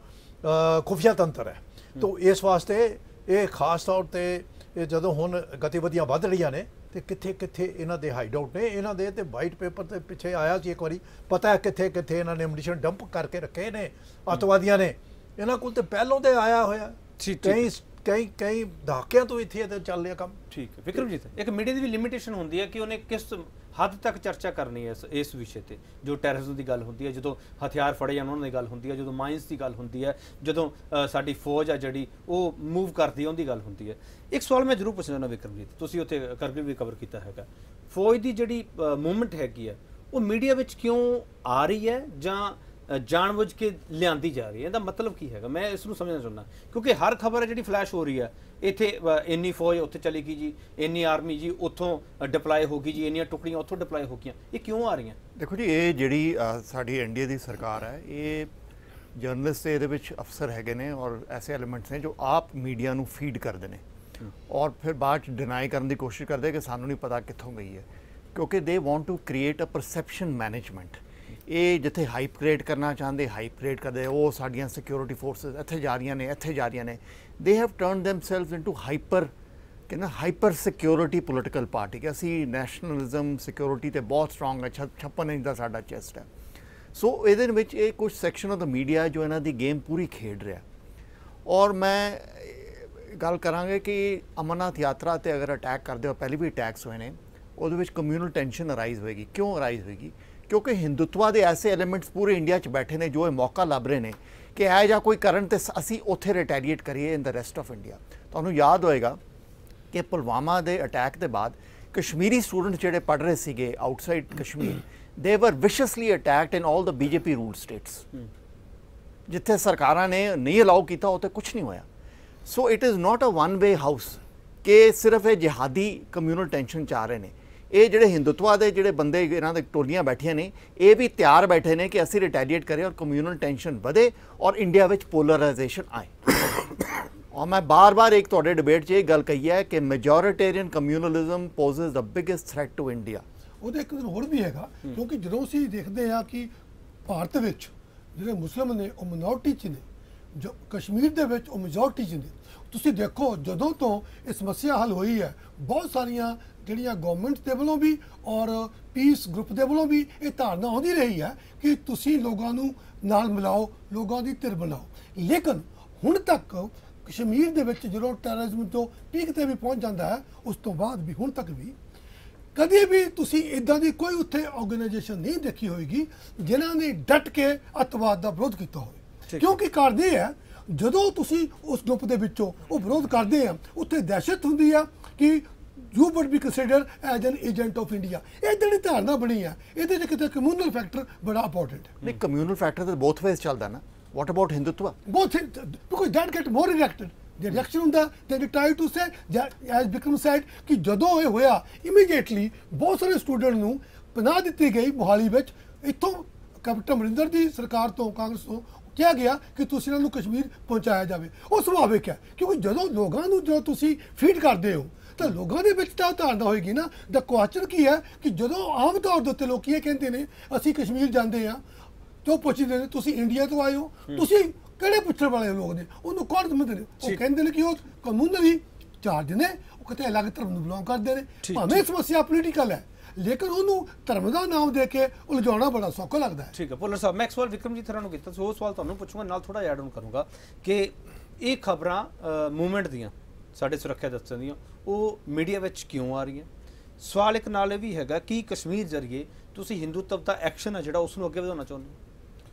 ਖੁਫੀਆ ਤੰਤਰ ਹੈ। ਤਾਂ ਇਸ ਵਾਸਤੇ ਇਹ ਖਾਸ ਤੌਰ ਤੇ ਇਹ ਜਦੋਂ ਹੁਣ ਗਤੀਵਿਧੀਆਂ ਵੱਧ ਰਹੀਆਂ ਨੇ ਤੇ ਕਿੱਥੇ ਕਿੱਥੇ ਇਹਨਾਂ ਦੇ ਹਾਈਡ ਆਊਟ ਨੇ, ਇਹਨਾਂ ਦੇ ਤੇ ਵਾਈਟ ਪੇਪਰ ਦੇ ਪਿੱਛੇ ਆਇਆ ਸੀ ਇੱਕ ਵਾਰੀ, ਪਤਾ ਹੈ ਕਿੱਥੇ ਕਿੱਥੇ ਇਹਨਾਂ ਨੇ ਐਮੂਨੀਸ਼ਨ ਡੰਪ ਕਰਕੇ ਰੱਖੇ ਨੇ ਅੱਤਵਾਦੀਆਂ ਨੇ। ਇਹਨਾਂ ਕੋਲ ਤੇ ਪਹਿਲੋਂ ਤੇ ਆਇਆ ਹੋਇਆ, ਕਈ ਕਈ ਕਈ ਦਹਾਕਿਆਂ ਤੋਂ ਇੱਥੇ ਇਹਦਾ ਚੱਲ ਰਿਹਾ ਕੰਮ। ਠੀਕ ਹੈ ਵਿਕਰਮਜੀਤ, ਇੱਕ ਮੀਡੀਆ ਦੀ ਵੀ ਲਿਮਿਟੇਸ਼ਨ ਹੁੰਦੀ ਹੈ ਕਿ ਉਹਨੇ ਕਿਸ ਹੱਦ ਤੱਕ ਚਰਚਾ ਕਰਨੀ ਹੈ ਇਸ ਇਸ ਵਿਸ਼ੇ ਤੇ। ਜੋ ਟੈਰਰਿਜ਼ਮ ਦੀ ਗੱਲ ਹੁੰਦੀ ਹੈ, ਜਦੋਂ ਹਥਿਆਰ ਫੜੇ ਜਾਣ ਉਹਨਾਂ ਦੀ ਗੱਲ ਹੁੰਦੀ ਹੈ, ਜਦੋਂ ਮਾਈਨਸ ਦੀ ਗੱਲ ਹੁੰਦੀ ਹੈ, ਜਦੋਂ ਸਾਡੀ ਫੌਜ ਆ ਜਿਹੜੀ ਉਹ ਮੂਵ ਕਰਦੀ ਹੈ ਉਹਦੀ ਗੱਲ ਹੁੰਦੀ ਹੈ। ਇੱਕ ਸਵਾਲ ਮੈਂ ਜ਼ਰੂਰ ਪੁੱਛਣਾ ਵਿਕਰਮਜੀਤ, ਤੁਸੀਂ ਉੱਥੇ ਕਰਗਿਲ ਵੀ ਕਵਰ ਕੀਤਾ ਹੈਗਾ, ਫੌਜ ਦੀ ਜਿਹੜੀ ਮੂਵਮੈਂਟ ਹੈਗੀ ਹੈ ਉਹ ਮੀਡੀਆ ਵਿੱਚ ਕਿਉਂ ਆ ਰਹੀ ਹੈ ਜਾਂ ਜਾਣਬੁੱਝ ਕੇ ਲਿਆਂਦੀ ਜਾ ਰਹੀ ਹੈ। ਇਹਦਾ ਮਤਲਬ ਕੀ ਹੈਗਾ, ਮੈਂ ਇਸ ਨੂੰ ਸਮਝਣਾ ਚਾਹੁੰਦਾ, ਕਿਉਂਕਿ ਹਰ ਖਬਰ ਹੈ ਜਿਹੜੀ ਫਲੈਸ਼ ਹੋ ਰਹੀ ਹੈ, ਇੱਥੇ ਇੰਨੀ ਫੌਜ ਉੱਥੇ ਚਲੀ ਗਈ ਜੀ, ਇੰਨੀ ਆਰਮੀ ਜੀ ਉੱਥੋਂ ਡਿਪਲਾਈ ਹੋ ਗਈ ਜੀ, ਇੰਨੀਆਂ ਟੁਕੜੀਆਂ ਉੱਥੋਂ ਡਿਪਲਾਈ ਹੋ ਗਈਆਂ, ਇਹ ਕਿਉਂ ਆ ਰਹੀਆਂ? ਦੇਖੋ ਜੀ, ਇਹ ਜਿਹੜੀ ਸਾਡੀ ਇੰਡੀਆ ਦੀ ਸਰਕਾਰ ਹੈ, ਇਹ ਜਰਨਲਿਸਟ ਇਹਦੇ ਵਿੱਚ ਅਫਸਰ ਹੈਗੇ ਨੇ ਔਰ ਐਸੇ ਐਲੀਮੈਂਟਸ ਨੇ ਜੋ ਆਪ ਮੀਡੀਆ ਨੂੰ ਫੀਡ ਕਰਦੇ ਨੇ ਔਰ ਫਿਰ ਬਾਅਦ ਚ ਡਿਨਾਈ ਕਰਨ ਦੀ ਕੋਸ਼ਿਸ਼ ਕਰਦੇ ਕਿ ਸਾਨੂੰ ਨਹੀਂ ਪਤਾ ਕਿੱਥੋਂ ਗਈ ਹੈ, ਕਿਉਂਕਿ they want to create a perception management. ਇਹ ਜਿੱਥੇ ਹਾਈਪ ਕ੍ਰੀਏਟ ਕਰਨਾ ਚਾਹੁੰਦੇ ਹਾਈਪ ਕ੍ਰੀਏਟ ਕਰਦੇ, ਉਹ ਸਾਡੀਆਂ ਸਿਕਿਉਰਿਟੀ ਫੋਰਸਿਸ ਇੱਥੇ ਜਾ ਰਹੀਆਂ ਨੇ ਇੱਥੇ ਜਾ ਰਹੀਆਂ ਨੇ, they have turn themselves into hyper ਕਹਿੰਦਾ ਹਾਈਪਰ ਸਿਕਿਉਰਿਟੀ ਪੋਲੀਟੀਕਲ ਪਾਰਟੀ ਕਿ ਅਸੀਂ ਨੈਸ਼ਨਲਿਜ਼ਮ ਸਿਕਿਉਰਿਟੀ ਤੇ ਬਹੁਤ ਸਟਰੋਂਗ ਹੈ, ਛੱਪਨ ਇੰਚ ਦਾ ਸਾਡਾ ਚੈਸਟ ਹੈ। ਸੋ ਇਹਦੇ ਵਿੱਚ ਇਹ ਕੁਝ ਸੈਕਸ਼ਨ ਆਫ ਦਾ ਮੀਡੀਆ ਜੋ ਇਹਨਾਂ ਦੀ ਗੇਮ ਪੂਰੀ ਖੇਡ ਰਿਹਾ। ਔਰ ਮੈਂ ਗੱਲ ਕਰਾਂਗੇ ਕਿ ਅਮਰਨਾਥ ਯਾਤਰਾ ਤੇ ਅਗਰ ਅਟੈਕ ਕਰਦੇ ਹੋ, ਪਹਿਲੇ ਵੀ ਅਟੈਕਸ ਹੋਏ ਨੇ, ਉਹਦੇ ਵਿੱਚ ਕਮਿਊਨਲ ਟੈਂਸ਼ਨ ਅਰਾਈਜ਼ ਹੋਏਗੀ। ਕਿਉਂ ਅਰਾਈਜ਼ ਹੋਏਗੀ? ਕਿਉਂਕਿ ਹਿੰਦੂਤਵਾ ਦੇ ਐਸੇ ਐਲੀਮੈਂਟਸ ਪੂਰੇ ਇੰਡੀਆ 'ਚ ਬੈਠੇ ਨੇ ਜੋ ਇਹ ਮੌਕਾ ਲੱਭ ਰਹੇ ਨੇ ਕਿ ਇਹ ਜਾਂ ਕੋਈ ਕਰਨ ਤੇ ਅਸੀਂ ਉੱਥੇ ਰਿਟੈਲੀਏਟ ਕਰੀਏ in the rest of India. ਤੁਹਾਨੂੰ ਯਾਦ ਹੋਏਗਾ ਕਿ ਪੁਲਵਾਮਾ ਦੇ ਅਟੈਕ ਦੇ ਬਾਅਦ ਕਸ਼ਮੀਰੀ ਸਟੂਡੈਂਟ ਜਿਹੜੇ ਪੜ੍ਹ ਰਹੇ ਸੀਗੇ outside Kashmir, they were viciously attacked in all the BJP ruled states. ਜਿੱਥੇ ਸਰਕਾਰਾਂ ਨੇ ਨਹੀਂ ਅਲਾਉ ਕੀਤਾ ਉੱਥੇ ਕੁਛ ਨਹੀਂ ਹੋਇਆ। So it is not a one way house ਕਿ ਸਿਰਫ ਇਹ ਜਿਹਾਦੀ ਕਮਿਊਨਲ ਟੈਂਸ਼ਨ ਚਾਹ ਰਹੇ ਨੇ। ਇਹ ਜਿਹੜੇ ਹਿੰਦੂਤਵਾ ਦੇ ਜਿਹੜੇ ਬੰਦੇ ਇਹਨਾਂ ਦੇ ਟੋਲੀਆਂ ਬੈਠੀਆਂ ਨੇ, ਇਹ ਵੀ ਤਿਆਰ ਬੈਠੇ ਨੇ ਕਿ ਅਸੀਂ ਰਿਟੈਲੀਏਟ ਕਰੀਏ ਔਰ ਕਮਿਊਨਲ ਟੈਂਸ਼ਨ ਵਧੇ ਔਰ ਇੰਡੀਆ ਵਿੱਚ ਪੋਲਰਾਈਜੇਸ਼ਨ ਆਏ। ਔਰ ਮੈਂ ਬਾਰ-ਬਾਰ ਇੱਕ ਤੁਹਾਡੇ ਡਿਬੇਟ 'ਚ ਇਹ ਗੱਲ ਕਹੀ ਹੈ ਕਿ majoritarian communalism poses the biggest threat to India. ਉਹਦਾ ਇੱਕ ਹੋਰ ਵੀ ਹੈਗਾ, ਕਿਉਂਕਿ ਜਦੋਂ ਅਸੀਂ ਦੇਖਦੇ ਹਾਂ ਕਿ ਭਾਰਤ ਵਿੱਚ ਜਿਹੜੇ ਮੁਸਲਿਮ ਨੇ ਉਹ ਮਿਨੋਰਟੀ 'ਚ ਨੇ, ਜੋ ਕਸ਼ਮੀਰ ਦੇ ਵਿੱਚ ਉਹ ਮੈਜੋਰਟੀ 'ਚ ਨੇ। ਤੁਸੀਂ ਦੇਖੋ ਜਦੋਂ ਤੋਂ ਇਹ ਸਮੱਸਿਆ ਹੱਲ ਹੋਈ ਹੈ, ਬਹੁਤ ਸਾਰੀਆਂ ਜਿਹੜੀਆਂ ਗਵਰਨਮੈਂਟ ਦੇ ਵੱਲੋਂ ਵੀ ਔਰ ਪੀਸ ਗਰੁੱਪ ਦੇ ਵੱਲੋਂ ਵੀ ਇਹ ਧਾਰਨਾ ਆਉਂਦੀ ਰਹੀ ਹੈ ਕਿ ਤੁਸੀਂ ਲੋਕਾਂ ਨੂੰ ਨਾਲ ਮਿਲਾਓ, ਲੋਕਾਂ ਦੀ ਧਿਰ ਬਣਾਓ। ਲੇਕਿਨ ਹੁਣ ਤੱਕ ਕਸ਼ਮੀਰ ਦੇ ਵਿੱਚ ਜਦੋਂ ਟੈਰਰਿਜ਼ਮ ਤੋਂ ਪੀਕ ਤੇ ਵੀ ਪਹੁੰਚ ਜਾਂਦਾ ਹੈ, ਉਸ ਤੋਂ ਬਾਅਦ ਵੀ ਹੁਣ ਤੱਕ ਵੀ ਕਦੇ ਵੀ ਤੁਸੀਂ ਇਦਾਂ ਦੀ ਕੋਈ ਉੱਥੇ ਆਰਗੇਨਾਈਜੇਸ਼ਨ ਨਹੀਂ ਦੇਖੀ ਹੋਏਗੀ ਜਿਨ੍ਹਾਂ ਨੇ ਡਟ ਕੇ ਅੱਤਵਾਦ ਦਾ ਵਿਰੋਧ ਕੀਤਾ ਹੋਵੇ। ਕਿਉਂਕਿ ਕਰਦੇ ਆ ਜਦੋਂ ਤੁਸੀਂ ਉਸ ਗਰੁੱਪ ਦੇ ਵਿੱਚੋਂ ਉਹ ਵਿਰੋਧ ਕਰਦੇ ਆ, ਉੱਥੇ ਦਹਿਸ਼ਤ ਹੁੰਦੀ ਆ ਕਿ you would be considered as an agent of India. ਇਹ ਜਿਹੜੀ ਧਾਰਨਾ ਬਣੀ ਆ, ਇਹਦੇ 'ਚ ਕਿਤੇ ਕਮਿਊਨਲ ਫੈਕਟਰ ਬੜਾ ਇੰਪੋਰਟੈਂਟ ਹੈ। ਨਹੀਂ, ਕਮਿਊਨਲ ਫੈਕਟਰ ਤਾਂ ਬੋਥ ਵੇਜ਼ ਚੱਲਦਾ ਨਾ। What about Hindutva? Both, because that get more erected. The reaction ਹੁੰਦਾ, they try to say, as Bikram said, ਕਿ ਜਦੋਂ ਇਹ ਹੋਇਆ ਇਮੀਡੀਏਟਲੀ ਬਹੁਤ ਸਾਰੇ ਸਟੂਡੈਂਟ ਨੂੰ ਪਨਾਹ ਦਿੱਤੀ ਗਈ ਮੋਹਾਲੀ ਵਿੱਚ। ਇੱਥੋਂ ਕੈਪਟਨ ਅਮਰਿੰਦਰ ਦੀ ਸਰਕਾਰ ਤੋਂ, ਕਾਂਗਰਸ ਤੋਂ ਕਿਹਾ ਗਿਆ ਕਿ ਤੁਸੀਂ ਇਹਨਾਂ ਨੂੰ ਕਸ਼ਮੀਰ ਪਹੁੰਚਾਇਆ ਜਾਵੇ। ਉਹ ਸੁਭਾਵਿਕ ਹੈ, ਕਿਉਂਕਿ ਜਦੋਂ ਲੋਕਾਂ ਨੂੰ ਜਦੋਂ ਤੁਸੀਂ ਫੀਡ ਕਰਦੇ ਹੋ ਤਾਂ ਲੋਕਾਂ ਦੇ ਵਿੱਚ ਤਾਂ ਧਾਰਨਾ ਹੋਏਗੀ ਨਾ। ਦਾ ਕੁਐਸਚਨ ਕੀ ਹੈ ਕਿ ਜਦੋਂ ਆਮ ਤੌਰ ਦੇ ਉੱਤੇ ਲੋਕ ਇਹ ਕਹਿੰਦੇ ਨੇ ਅਸੀਂ ਕਸ਼ਮੀਰ ਜਾਂਦੇ ਹਾਂ, तो पुछते ने तुसी इंडिया तो आए हो, तुसी किहड़े पुछण वाले लोग ने, उन्होंने कौन समझते ने? वो कहंदे ने कि वो कम्यूनली चार्ज ने, वो कहते अलग धर्म नूं बिलोंग करदे ने। भावें समस्या पोलीटिकल है लेकिन उन्होंने धर्म का नाम दे के उलझाना बड़ा सौखा लगता है। ठीक है भुल्लर साहब, मैं एक सवाल विक्रम जी थरा नूं कीता, वो सवाल तुहानूं पुछूंगा, नाल थोड़ा ऐड ऑन करूंगा कि ये खबरां मूवमेंट दियां साडे सुरक्षा दस्तां दियां वो मीडिया विच क्यों आ रही हैं? सवाल एक नाल भी हैगा कि कश्मीर जरिए तुसीं हिंदुत्व दा एक्शन है जिहड़ा उसनूं अगे वधाउणा चाहुंदे हो?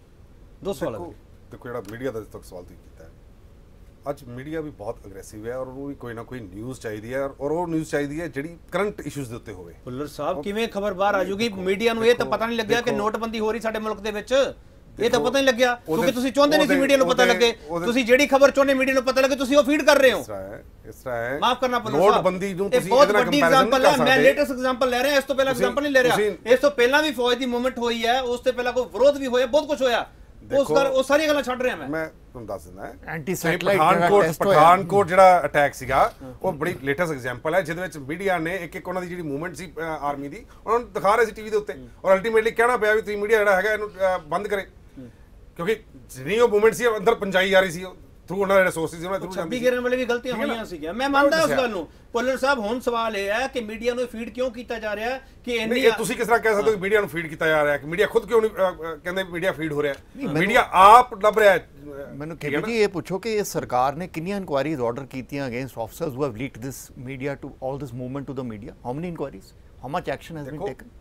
दो सवाल देखो जो मीडिया का तक सवाल तुसीं कीता है, अज मीडिया भी बहुत अग्रेसिव है और उन्होंने भी कोई ना कोई न्यूज़ चाहिए है और वो न्यूज़ चाहिए है जिहड़ी करंट इशूज़ दे उत्ते होवे। भुल्लर साहब किवें खबर बाहर आ जूगी? मीडिया नूं ये तां पता नहीं लग्गिया कि नोटबंदी हो रही साडे मुल्क दे विच, ये तो पता नहीं लग्या क्योंकि तुसीं चाहुंदे नहीं सी मीडिया नूं पता लगे। तुसीं जेहड़ी खबर चाहुंदे मीडिया नूं पता लगे तुसीं वो फीड कर रहे हो। इस तरह है, इस तरह है, माफ करना भुल्लर साहब, नोटबंदी नूं तुसीं बहुत इहदे नाल बड़ी कंपैरिजन एग्जांपल है। मैं लेटेस्ट एग्जांपल ले रहा हूं, इस तो पहला एग्जांपल नहीं ले रहा। इस तो पहला भी फौज दी मूवमेंट हुई है, उस तो पहला कोई विरोध भी होया, बहुत कुछ होया, उस कर वो सारी गल्लां छड्ड रहा मैं मैं तुहानूं दस दिंदा है। एंटी सैटेलाइट पठानकोट पठानकोट जिहड़ा अटैक सीगा वो बड़ी लेटेस्ट एग्जांपल है जिहदे विच मीडिया ने एक एक उन्हां दी जिहड़ी मूवमेंट सी आर्मी दी उन्हां नूं दिखा रहे सी टीवी दे उत्ते और अल्टीमेटली कहना पिया भी तुसीं मीडिया जिहड़ा हैगा इहनूं बंद करे क्योंकि जिहड़ी वो मूवमेंट सी अंदर पहुंचाई जा रही सी थ्रू उन्हां दे रिसोर्सेस उन्हां थ्रू छब्बी गिरन वाले भी गलतियां होईयां सीगियां। मैं मानदा उस गल नूं। भुल्लर साहब हुण सवाल यह है कि मीडिया नूं फीड क्यों कीता जा रहा है कि इन्नी नहीं तुसीं किस तरह कह सकदे हो कि मीडिया नूं फीड कीता जा रहा है कि मीडिया खुद क्यों नहीं कहंदे मीडिया फीड हो रहा है? मीडिया आप लभ रहा है। मैनूं के जी ये पूछो कि इस सरकार ने कितनी इंक्वायरीज ऑर्डर कीतियां against officers who have leaked this media to all this movement to the media? How many inquiries, how much action has been taken?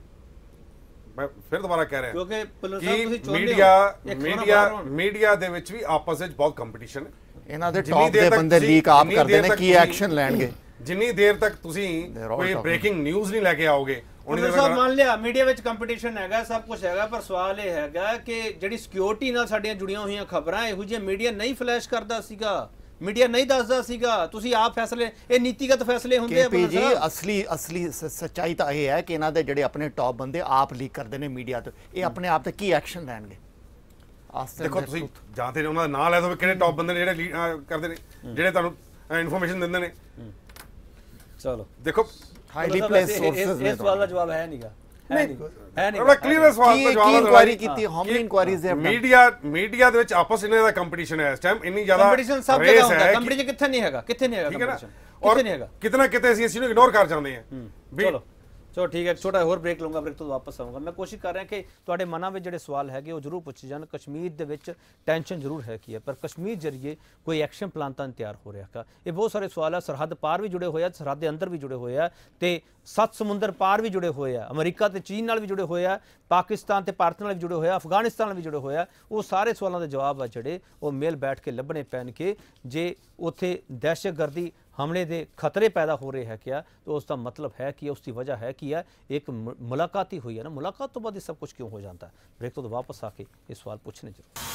मैं फिर दोबारा कह रहा हूं क्योंकि मीडिया मीडिया मीडिया दे विच भी आपस विच बहुत कंपटीशन है। ਇਹਨਾਂ ਦੇ ਟੌਪ ਦੇ ਬੰਦੇ ਲੀਕ ਆਪ ਕਰਦੇ ਨੇ ਕੀ ਐਕਸ਼ਨ ਲੈਣਗੇ? ਜਿੰਨੀ ਦੇਰ ਤੱਕ ਤੁਸੀਂ ਕੋਈ ਬ੍ਰੇਕਿੰਗ ਨਿਊਜ਼ ਨਹੀਂ ਲੈ ਕੇ ਆਓਗੇ ਉਹਨੇ ਸਾਹਿਬ ਮੰਨ ਲਿਆ ਮੀਡੀਆ ਵਿੱਚ ਕੰਪੀਟੀਸ਼ਨ ਹੈਗਾ, ਸਭ ਕੁਝ ਹੈਗਾ, ਪਰ ਸਵਾਲ ਇਹ ਹੈਗਾ ਕਿ ਜਿਹੜੀ ਸਿਕਿਉਰਿਟੀ ਨਾਲ ਸਾਡੀਆਂ ਜੁੜੀਆਂ ਹੋਈਆਂ ਖਬਰਾਂ ਇਹੋ ਜਿਹੀਆਂ ਮੀਡੀਆ ਨਹੀਂ ਫਲੈਸ਼ ਕਰਦਾ ਸੀਗਾ, ਮੀਡੀਆ ਨਹੀਂ ਦੱਸਦਾ ਸੀਗਾ, ਤੁਸੀਂ ਆਪ ਫੈਸਲੇ, ਇਹ ਨੀਤੀਗਤ ਫੈਸਲੇ ਹੁੰਦੇ ਆ ਕੇਪੀ ਜੀ। ਅਸਲੀ ਅਸਲੀ ਸੱਚਾਈ ਤਾਂ ਇਹ ਹੈ ਕਿ ਇਹਨਾਂ ਦੇ ਜਿਹੜੇ ਆਪਣੇ ਟੌਪ ਬੰਦੇ ਆਪ ਲੀਕ ਕਰਦੇ ਨੇ ਮੀਡੀਆ ਤੋਂ, ਇਹ ਆਪਣੇ ਆਪ ਤੇ ਕੀ ਐਕਸ਼ਨ ਲੈਣਗੇ? ਦੇਖੋ ਤੁਸੀਂ ਜਾਂ ਤੇ ਉਹਨਾਂ ਦਾ ਨਾਂ ਲੈ ਦੋ ਕਿਹੜੇ ਟੌਪ ਬੰਦੇ ਨੇ ਜਿਹੜੇ ਕਰਦੇ ਨੇ, ਜਿਹੜੇ ਤੁਹਾਨੂੰ ਇਨਫੋਰਮੇਸ਼ਨ ਦਿੰਦੇ ਨੇ। ਚਲੋ ਦੇਖੋ ਹਾਈਲੀ ਪਲੇਸ ਸੋਰਸਸ ਨੇ। ਇਸ ਸਵਾਲ ਦਾ ਜਵਾਬ ਹੈ ਨਹੀਂਗਾ, ਹੈ ਨਹੀਂ ਹੈ ਨਹੀਂ। ਬੜਾ ਕਲੀਅਰ ਸਵਾਲ ਦਾ ਜਵਾਬ ਹੈ। ਇਨਕੁਆਇਰੀ ਕੀਤੀ, ਹਾਊ ਮਨੀ ਇਨਕੁਆਇਰੀਜ਼ ਦੇ ਮੀਡੀਆ ਮੀਡੀਆ ਦੇ ਵਿੱਚ ਆਪਸ ਇਹਨਾਂ ਦਾ ਕੰਪੀਟੀਸ਼ਨ ਹੈ ਇਸ ਟਾਈਮ, ਇੰਨੀ ਜ਼ਿਆਦਾ ਕੰਪੀਟੀਸ਼ਨ ਸਭ ਜਗ੍ਹਾ ਹੁੰਦਾ, ਕੰਪੀਟੀਸ਼ਨ ਕਿੱਥੇ ਨਹੀਂ ਹੈਗਾ, ਕਿੱਥੇ ਨਹੀਂ ਹੈਗਾ ਕੰਪੀਟੀਸ਼ਨ, ਕਿੱਥੇ ਨਹੀਂ ਹੈਗਾ, ਕਿਤਨਾ ਕਿਤੇ ਅਸੀਂ ਇਸ ਨੂੰ ਇਗਨੋਰ ਕਰ ਜਾਂਦੇ ਹਾਂ। ਚਲੋ ਚਲੋ ਠੀਕ ਹੈ, ਛੋਟਾ ਹੋਰ ਬ੍ਰੇਕ ਲਵਾਂਗਾ, ਬ੍ਰੇਕ ਤੋਂ ਵਾਪਸ ਆਊਂਗਾ। ਮੈਂ ਕੋਸ਼ਿਸ਼ ਕਰ ਰਿਹਾ ਕਿ ਤੁਹਾਡੇ ਮਨਾਂ ਵਿੱਚ ਜਿਹੜੇ ਸਵਾਲ ਹੈਗੇ ਉਹ ਜ਼ਰੂਰ ਪੁੱਛੇ ਜਾਣ। ਕਸ਼ਮੀਰ ਦੇ ਵਿੱਚ ਟੈਨਸ਼ਨ ਜ਼ਰੂਰ ਹੈ ਕੀ ਹੈ, ਪਰ ਕਸ਼ਮੀਰ ਜਰੀਏ ਕੋਈ ਐਕਸ਼ਨ ਪਲਾਨ ਤਾਂ ਤਿਆਰ ਹੋ ਰਿਹਾ ਕਾ? ਇਹ ਬਹੁਤ ਸਾਰੇ ਸਵਾਲ ਆ, ਸਰਹੱਦ ਪਾਰ ਵੀ ਜੁੜੇ ਹੋਏ ਆ, ਸਰਹੱਦ ਦੇ ਅੰਦਰ ਵੀ ਜੁੜੇ ਹੋਏ ਆ, ਤੇ ਸੱਤ ਸਮੁੰਦਰ ਪਾਰ ਵੀ ਜੁੜੇ ਹੋਏ ਆ, ਅਮਰੀਕਾ ਤੇ ਚੀਨ ਨਾਲ ਵੀ ਜੁੜੇ ਹੋਏ ਆ, ਪਾਕਿਸਤਾਨ ਤੇ ਭਾਰਤ ਨਾਲ ਵੀ ਜੁੜੇ ਹੋਏ ਆ, ਅਫਗਾਨਿਸਤਾਨ ਨਾਲ ਵੀ ਜੁੜੇ ਹੋਏ ਆ। ਉਹ ਸਾਰੇ ਸਵਾਲਾਂ ਦੇ ਜਵਾਬ ਆ ਜਿਹੜੇ ਉਹ ਮੇਲ ਬੈਠ ਕੇ ਲੱਭਣੇ ਪੈਣਗੇ। ਜੇ ਉੱਥੇ ਦਹਿਸ਼ਤਗਰਦੀ ਹਮਲੇ ਦੇ ਖਤਰੇ ਪੈਦਾ ਹੋ ਰਹੇ ਹੈ ਕਿਆ, तो उसका मतलब है कि उसकी वजह है कि यार एक मुलाकात ही हुई है ना, मुलाकात तो बाद ये सब कुछ क्यों हो जाता है? ब्रेक तो वापस आके ये सवाल पूछने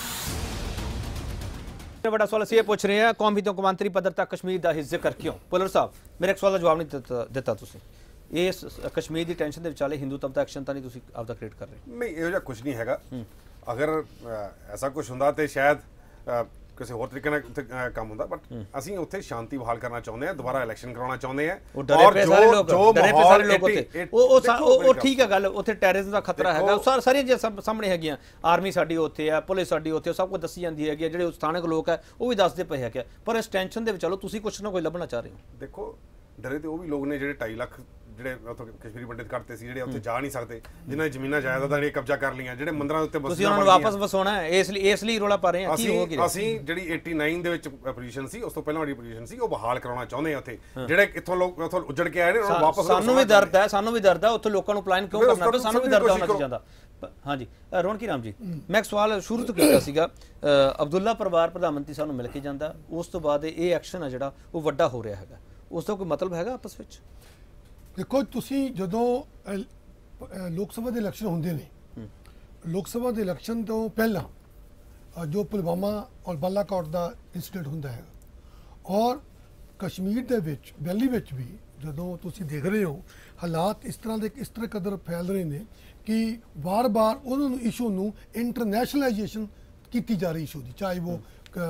जरूर। बड़ा सवाल ये पूछ रहे हैं, कौमी तो कौमांतरी पद्धर तक कश्मीर का ही जिक्र क्यों? पुलर साहब मेरे एक सवाल का जवाब नहीं दिता तुसीं। इस कश्मीर की टेंशन के विचाले हिंदूत्व का एक्शन तो नहीं तुसीं आपदा क्रिएट कर रहे? नहीं, ਇਹੋ ਜਿਹਾ ਕੁਝ ਨਹੀਂ ਹੈਗਾ। ਅਗਰ ਐਸਾ ਕੁਝ ਹੁੰਦਾ ਤੇ ਸ਼ਾਇਦ ਕਿਸੇ ਹੋਰ ਤਰੀਕੇ ਨਾਲ ਉੱਥੇ ਕੰਮ ਹੁੰਦਾ, ਬਟ ਅਸੀਂ ਉੱਥੇ ਸ਼ਾਂਤੀ ਬਹਾਲ ਕਰਨਾ ਚਾਹੁੰਦੇ ਹਾਂ, ਦੁਬਾਰਾ ਇਲੈਕਸ਼ਨ ਕਰਾਉਣਾ ਚਾਹੁੰਦੇ ਹਾਂ। ਔਰ ਜੋ ਜੋ ਮਾਹੌਲ ਉੱਥੇ ਉਹ ਉਹ ਠੀਕ ਹੈ ਗੱਲ, ਉੱਥੇ ਟੈਰਰਿਜ਼ਮ ਦਾ ਖਤਰਾ ਹੈਗਾ, ਸਾਰੀਆਂ ਚੀਜ਼ਾਂ ਸਾਹਮਣੇ ਹੈਗੀਆਂ। ਆਰਮੀ ਸਾਡੀ ਉੱਥੇ ਹੈ, ਪੁਲਿਸ ਸਾਡੀ ਉੱਥੇ, ਸਭ ਕੁਝ ਦੱਸੀ ਜਾਂਦੀ ਹੈਗੀ, ਜਿਹੜੇ ਸਥਾਨਕ ਲੋਕ ਹੈ ਉਹ ਵੀ ਦੱਸਦੇ ਪਏ ਹੈਗੇ। ਪਰ ਇਸ ਟੈਨਸ਼ਨ ਦੇ ਵਿੱਚ ਚਲੋ ਤੁਸੀਂ ਕੁਛ ਨਾ ਕੋਈ ਲੱਭਣਾ ਚਾਹ ਰਹੇ ਹੋ। ਦੇਖੋ ਡਰੇ ਤੇ ਉਹ ਵੀ ਲੋਕ ਨੇ ਜਿਹੜੇ ਢਾਈ ਲੱਖ ਜਿਹੜੇ ਉੱਥੇ ਕਸ਼ਮੀਰੀ ਪੰਡਿਤ ਕੱਢਤੇ ਸੀ, ਜਿਹੜੇ ਉੱਥੇ ਜਾ ਨਹੀਂ ਸਕਦੇ, ਜਿਨ੍ਹਾਂ ਦੀ ਜ਼ਮੀਨਾਂ ਜਾਇਦਾਦਾਂ ਨੇ ਕਬਜ਼ਾ ਕਰ ਲਈਆਂ, ਜਿਹੜੇ ਮੰਦਰਾਂ ਦੇ ਉੱਤੇ ਤੁਸੀਂ ਉਹਨਾਂ ਨੂੰ ਵਾਪਸ ਵਸਾਉਣਾ ਹੈ, ਇਸ ਲਈ ਇਸ ਲਈ ਰੋਲਾ ਪਾ ਰਹੇ ਹਾਂ। ਕੀ ਹੋ ਗਿਆ? ਅਸੀਂ ਜਿਹੜੀ ਨੜਿੱਨਵੇਂ ਦੇ ਵਿੱਚ ਪੋਜੀਸ਼ਨ ਸੀ, ਉਸ ਤੋਂ ਪਹਿਲਾਂ ਵਾਲੀ ਪੋਜੀਸ਼ਨ ਸੀ, ਉਹ ਬਹਾਲ ਕਰਾਉਣਾ ਚਾਹੁੰਦੇ ਹਾਂ। ਉੱਥੇ ਜਿਹੜੇ ਇੱਥੋਂ ਲੋਕ ਉੱਥੋਂ ਉੱਜੜ ਕੇ ਆਏ ਨੇ ਉਹਨਾਂ ਨੂੰ ਵਾਪਸ। ਸਾਨੂੰ ਵੀ ਦਰਦ ਹੈ, ਸਾਨੂੰ ਵੀ ਦਰਦ ਹੈ, ਉੱਥੇ ਲੋਕਾਂ ਨੂੰ ਪਲਾਨ ਕਿਉਂ ਕਰਨਾ ਪਿਆ, ਸਾਨੂੰ ਵੀ ਦਰਦ ਹੋਣਾ ਚਾਹੀਦਾ। ਹਾਂਜੀ ਰੌਣਕੀ ਰਾਮ ਜੀ, ਮੈਂ ਇੱਕ ਸਵਾਲ ਸ਼ੁਰੂ ਤੋਂ ਕੀਤਾ ਸੀਗਾ, ਅਬਦੁੱਲਾ ਪਰਿਵਾਰ ਪ੍ਰਧਾਨ ਮੰਤਰੀ ਸਾਹਿਬ ਨੂੰ ਮਿਲ ਕੇ ਜਾਂਦਾ, ਉਸ ਤੋਂ ਬਾਅਦ ਇਹ ਐਕਸ਼ਨ ਆ ਜਿਹੜਾ ਉਹ ਵੱਡਾ ਹੋ ਰਿਹਾ ਹੈਗਾ, ਉਸ ਦਾ ਕੋਈ ਮਤਲਬ ਹੈਗਾ ਆਪਸ ਵਿੱਚ? ਦੇਖੋ ਤੁਸੀਂ ਜਦੋਂ ਲੋਕ ਸਭਾ ਦੇ ਇਲੈਕਸ਼ਨ ਹੁੰਦੇ ਨੇ, ਲੋਕ ਸਭਾ ਦੇ ਇਲੈਕਸ਼ਨ ਤੋਂ ਪਹਿਲਾਂ ਜੋ ਪੁਲਵਾਮਾ ਔਰ ਬਾਲਾਕੋਟ ਦਾ ਇੰਸੀਡੈਂਟ ਹੁੰਦਾ ਹੈਗਾ, ਔਰ ਕਸ਼ਮੀਰ ਦੇ ਵਿੱਚ ਵੈਲੀ ਵਿੱਚ ਵੀ ਜਦੋਂ ਤੁਸੀਂ ਦੇਖ ਰਹੇ ਹੋ ਹਾਲਾਤ ਇਸ ਤਰ੍ਹਾਂ ਦੇ ਇਸ ਤਰ੍ਹਾਂ ਕਦਰ ਫੈਲ ਰਹੇ ਨੇ ਕਿ ਵਾਰ-ਵਾਰ ਉਹਨਾਂ ਨੂੰ ਇਸ਼ੂ ਨੂੰ ਇੰਟਰਨੈਸ਼ਨਲਾਈਜੇਸ਼ਨ ਕੀਤੀ ਜਾ ਰਹੀ ਇਸ਼ੂ ਦੀ, ਚਾਹੇ ਉਹ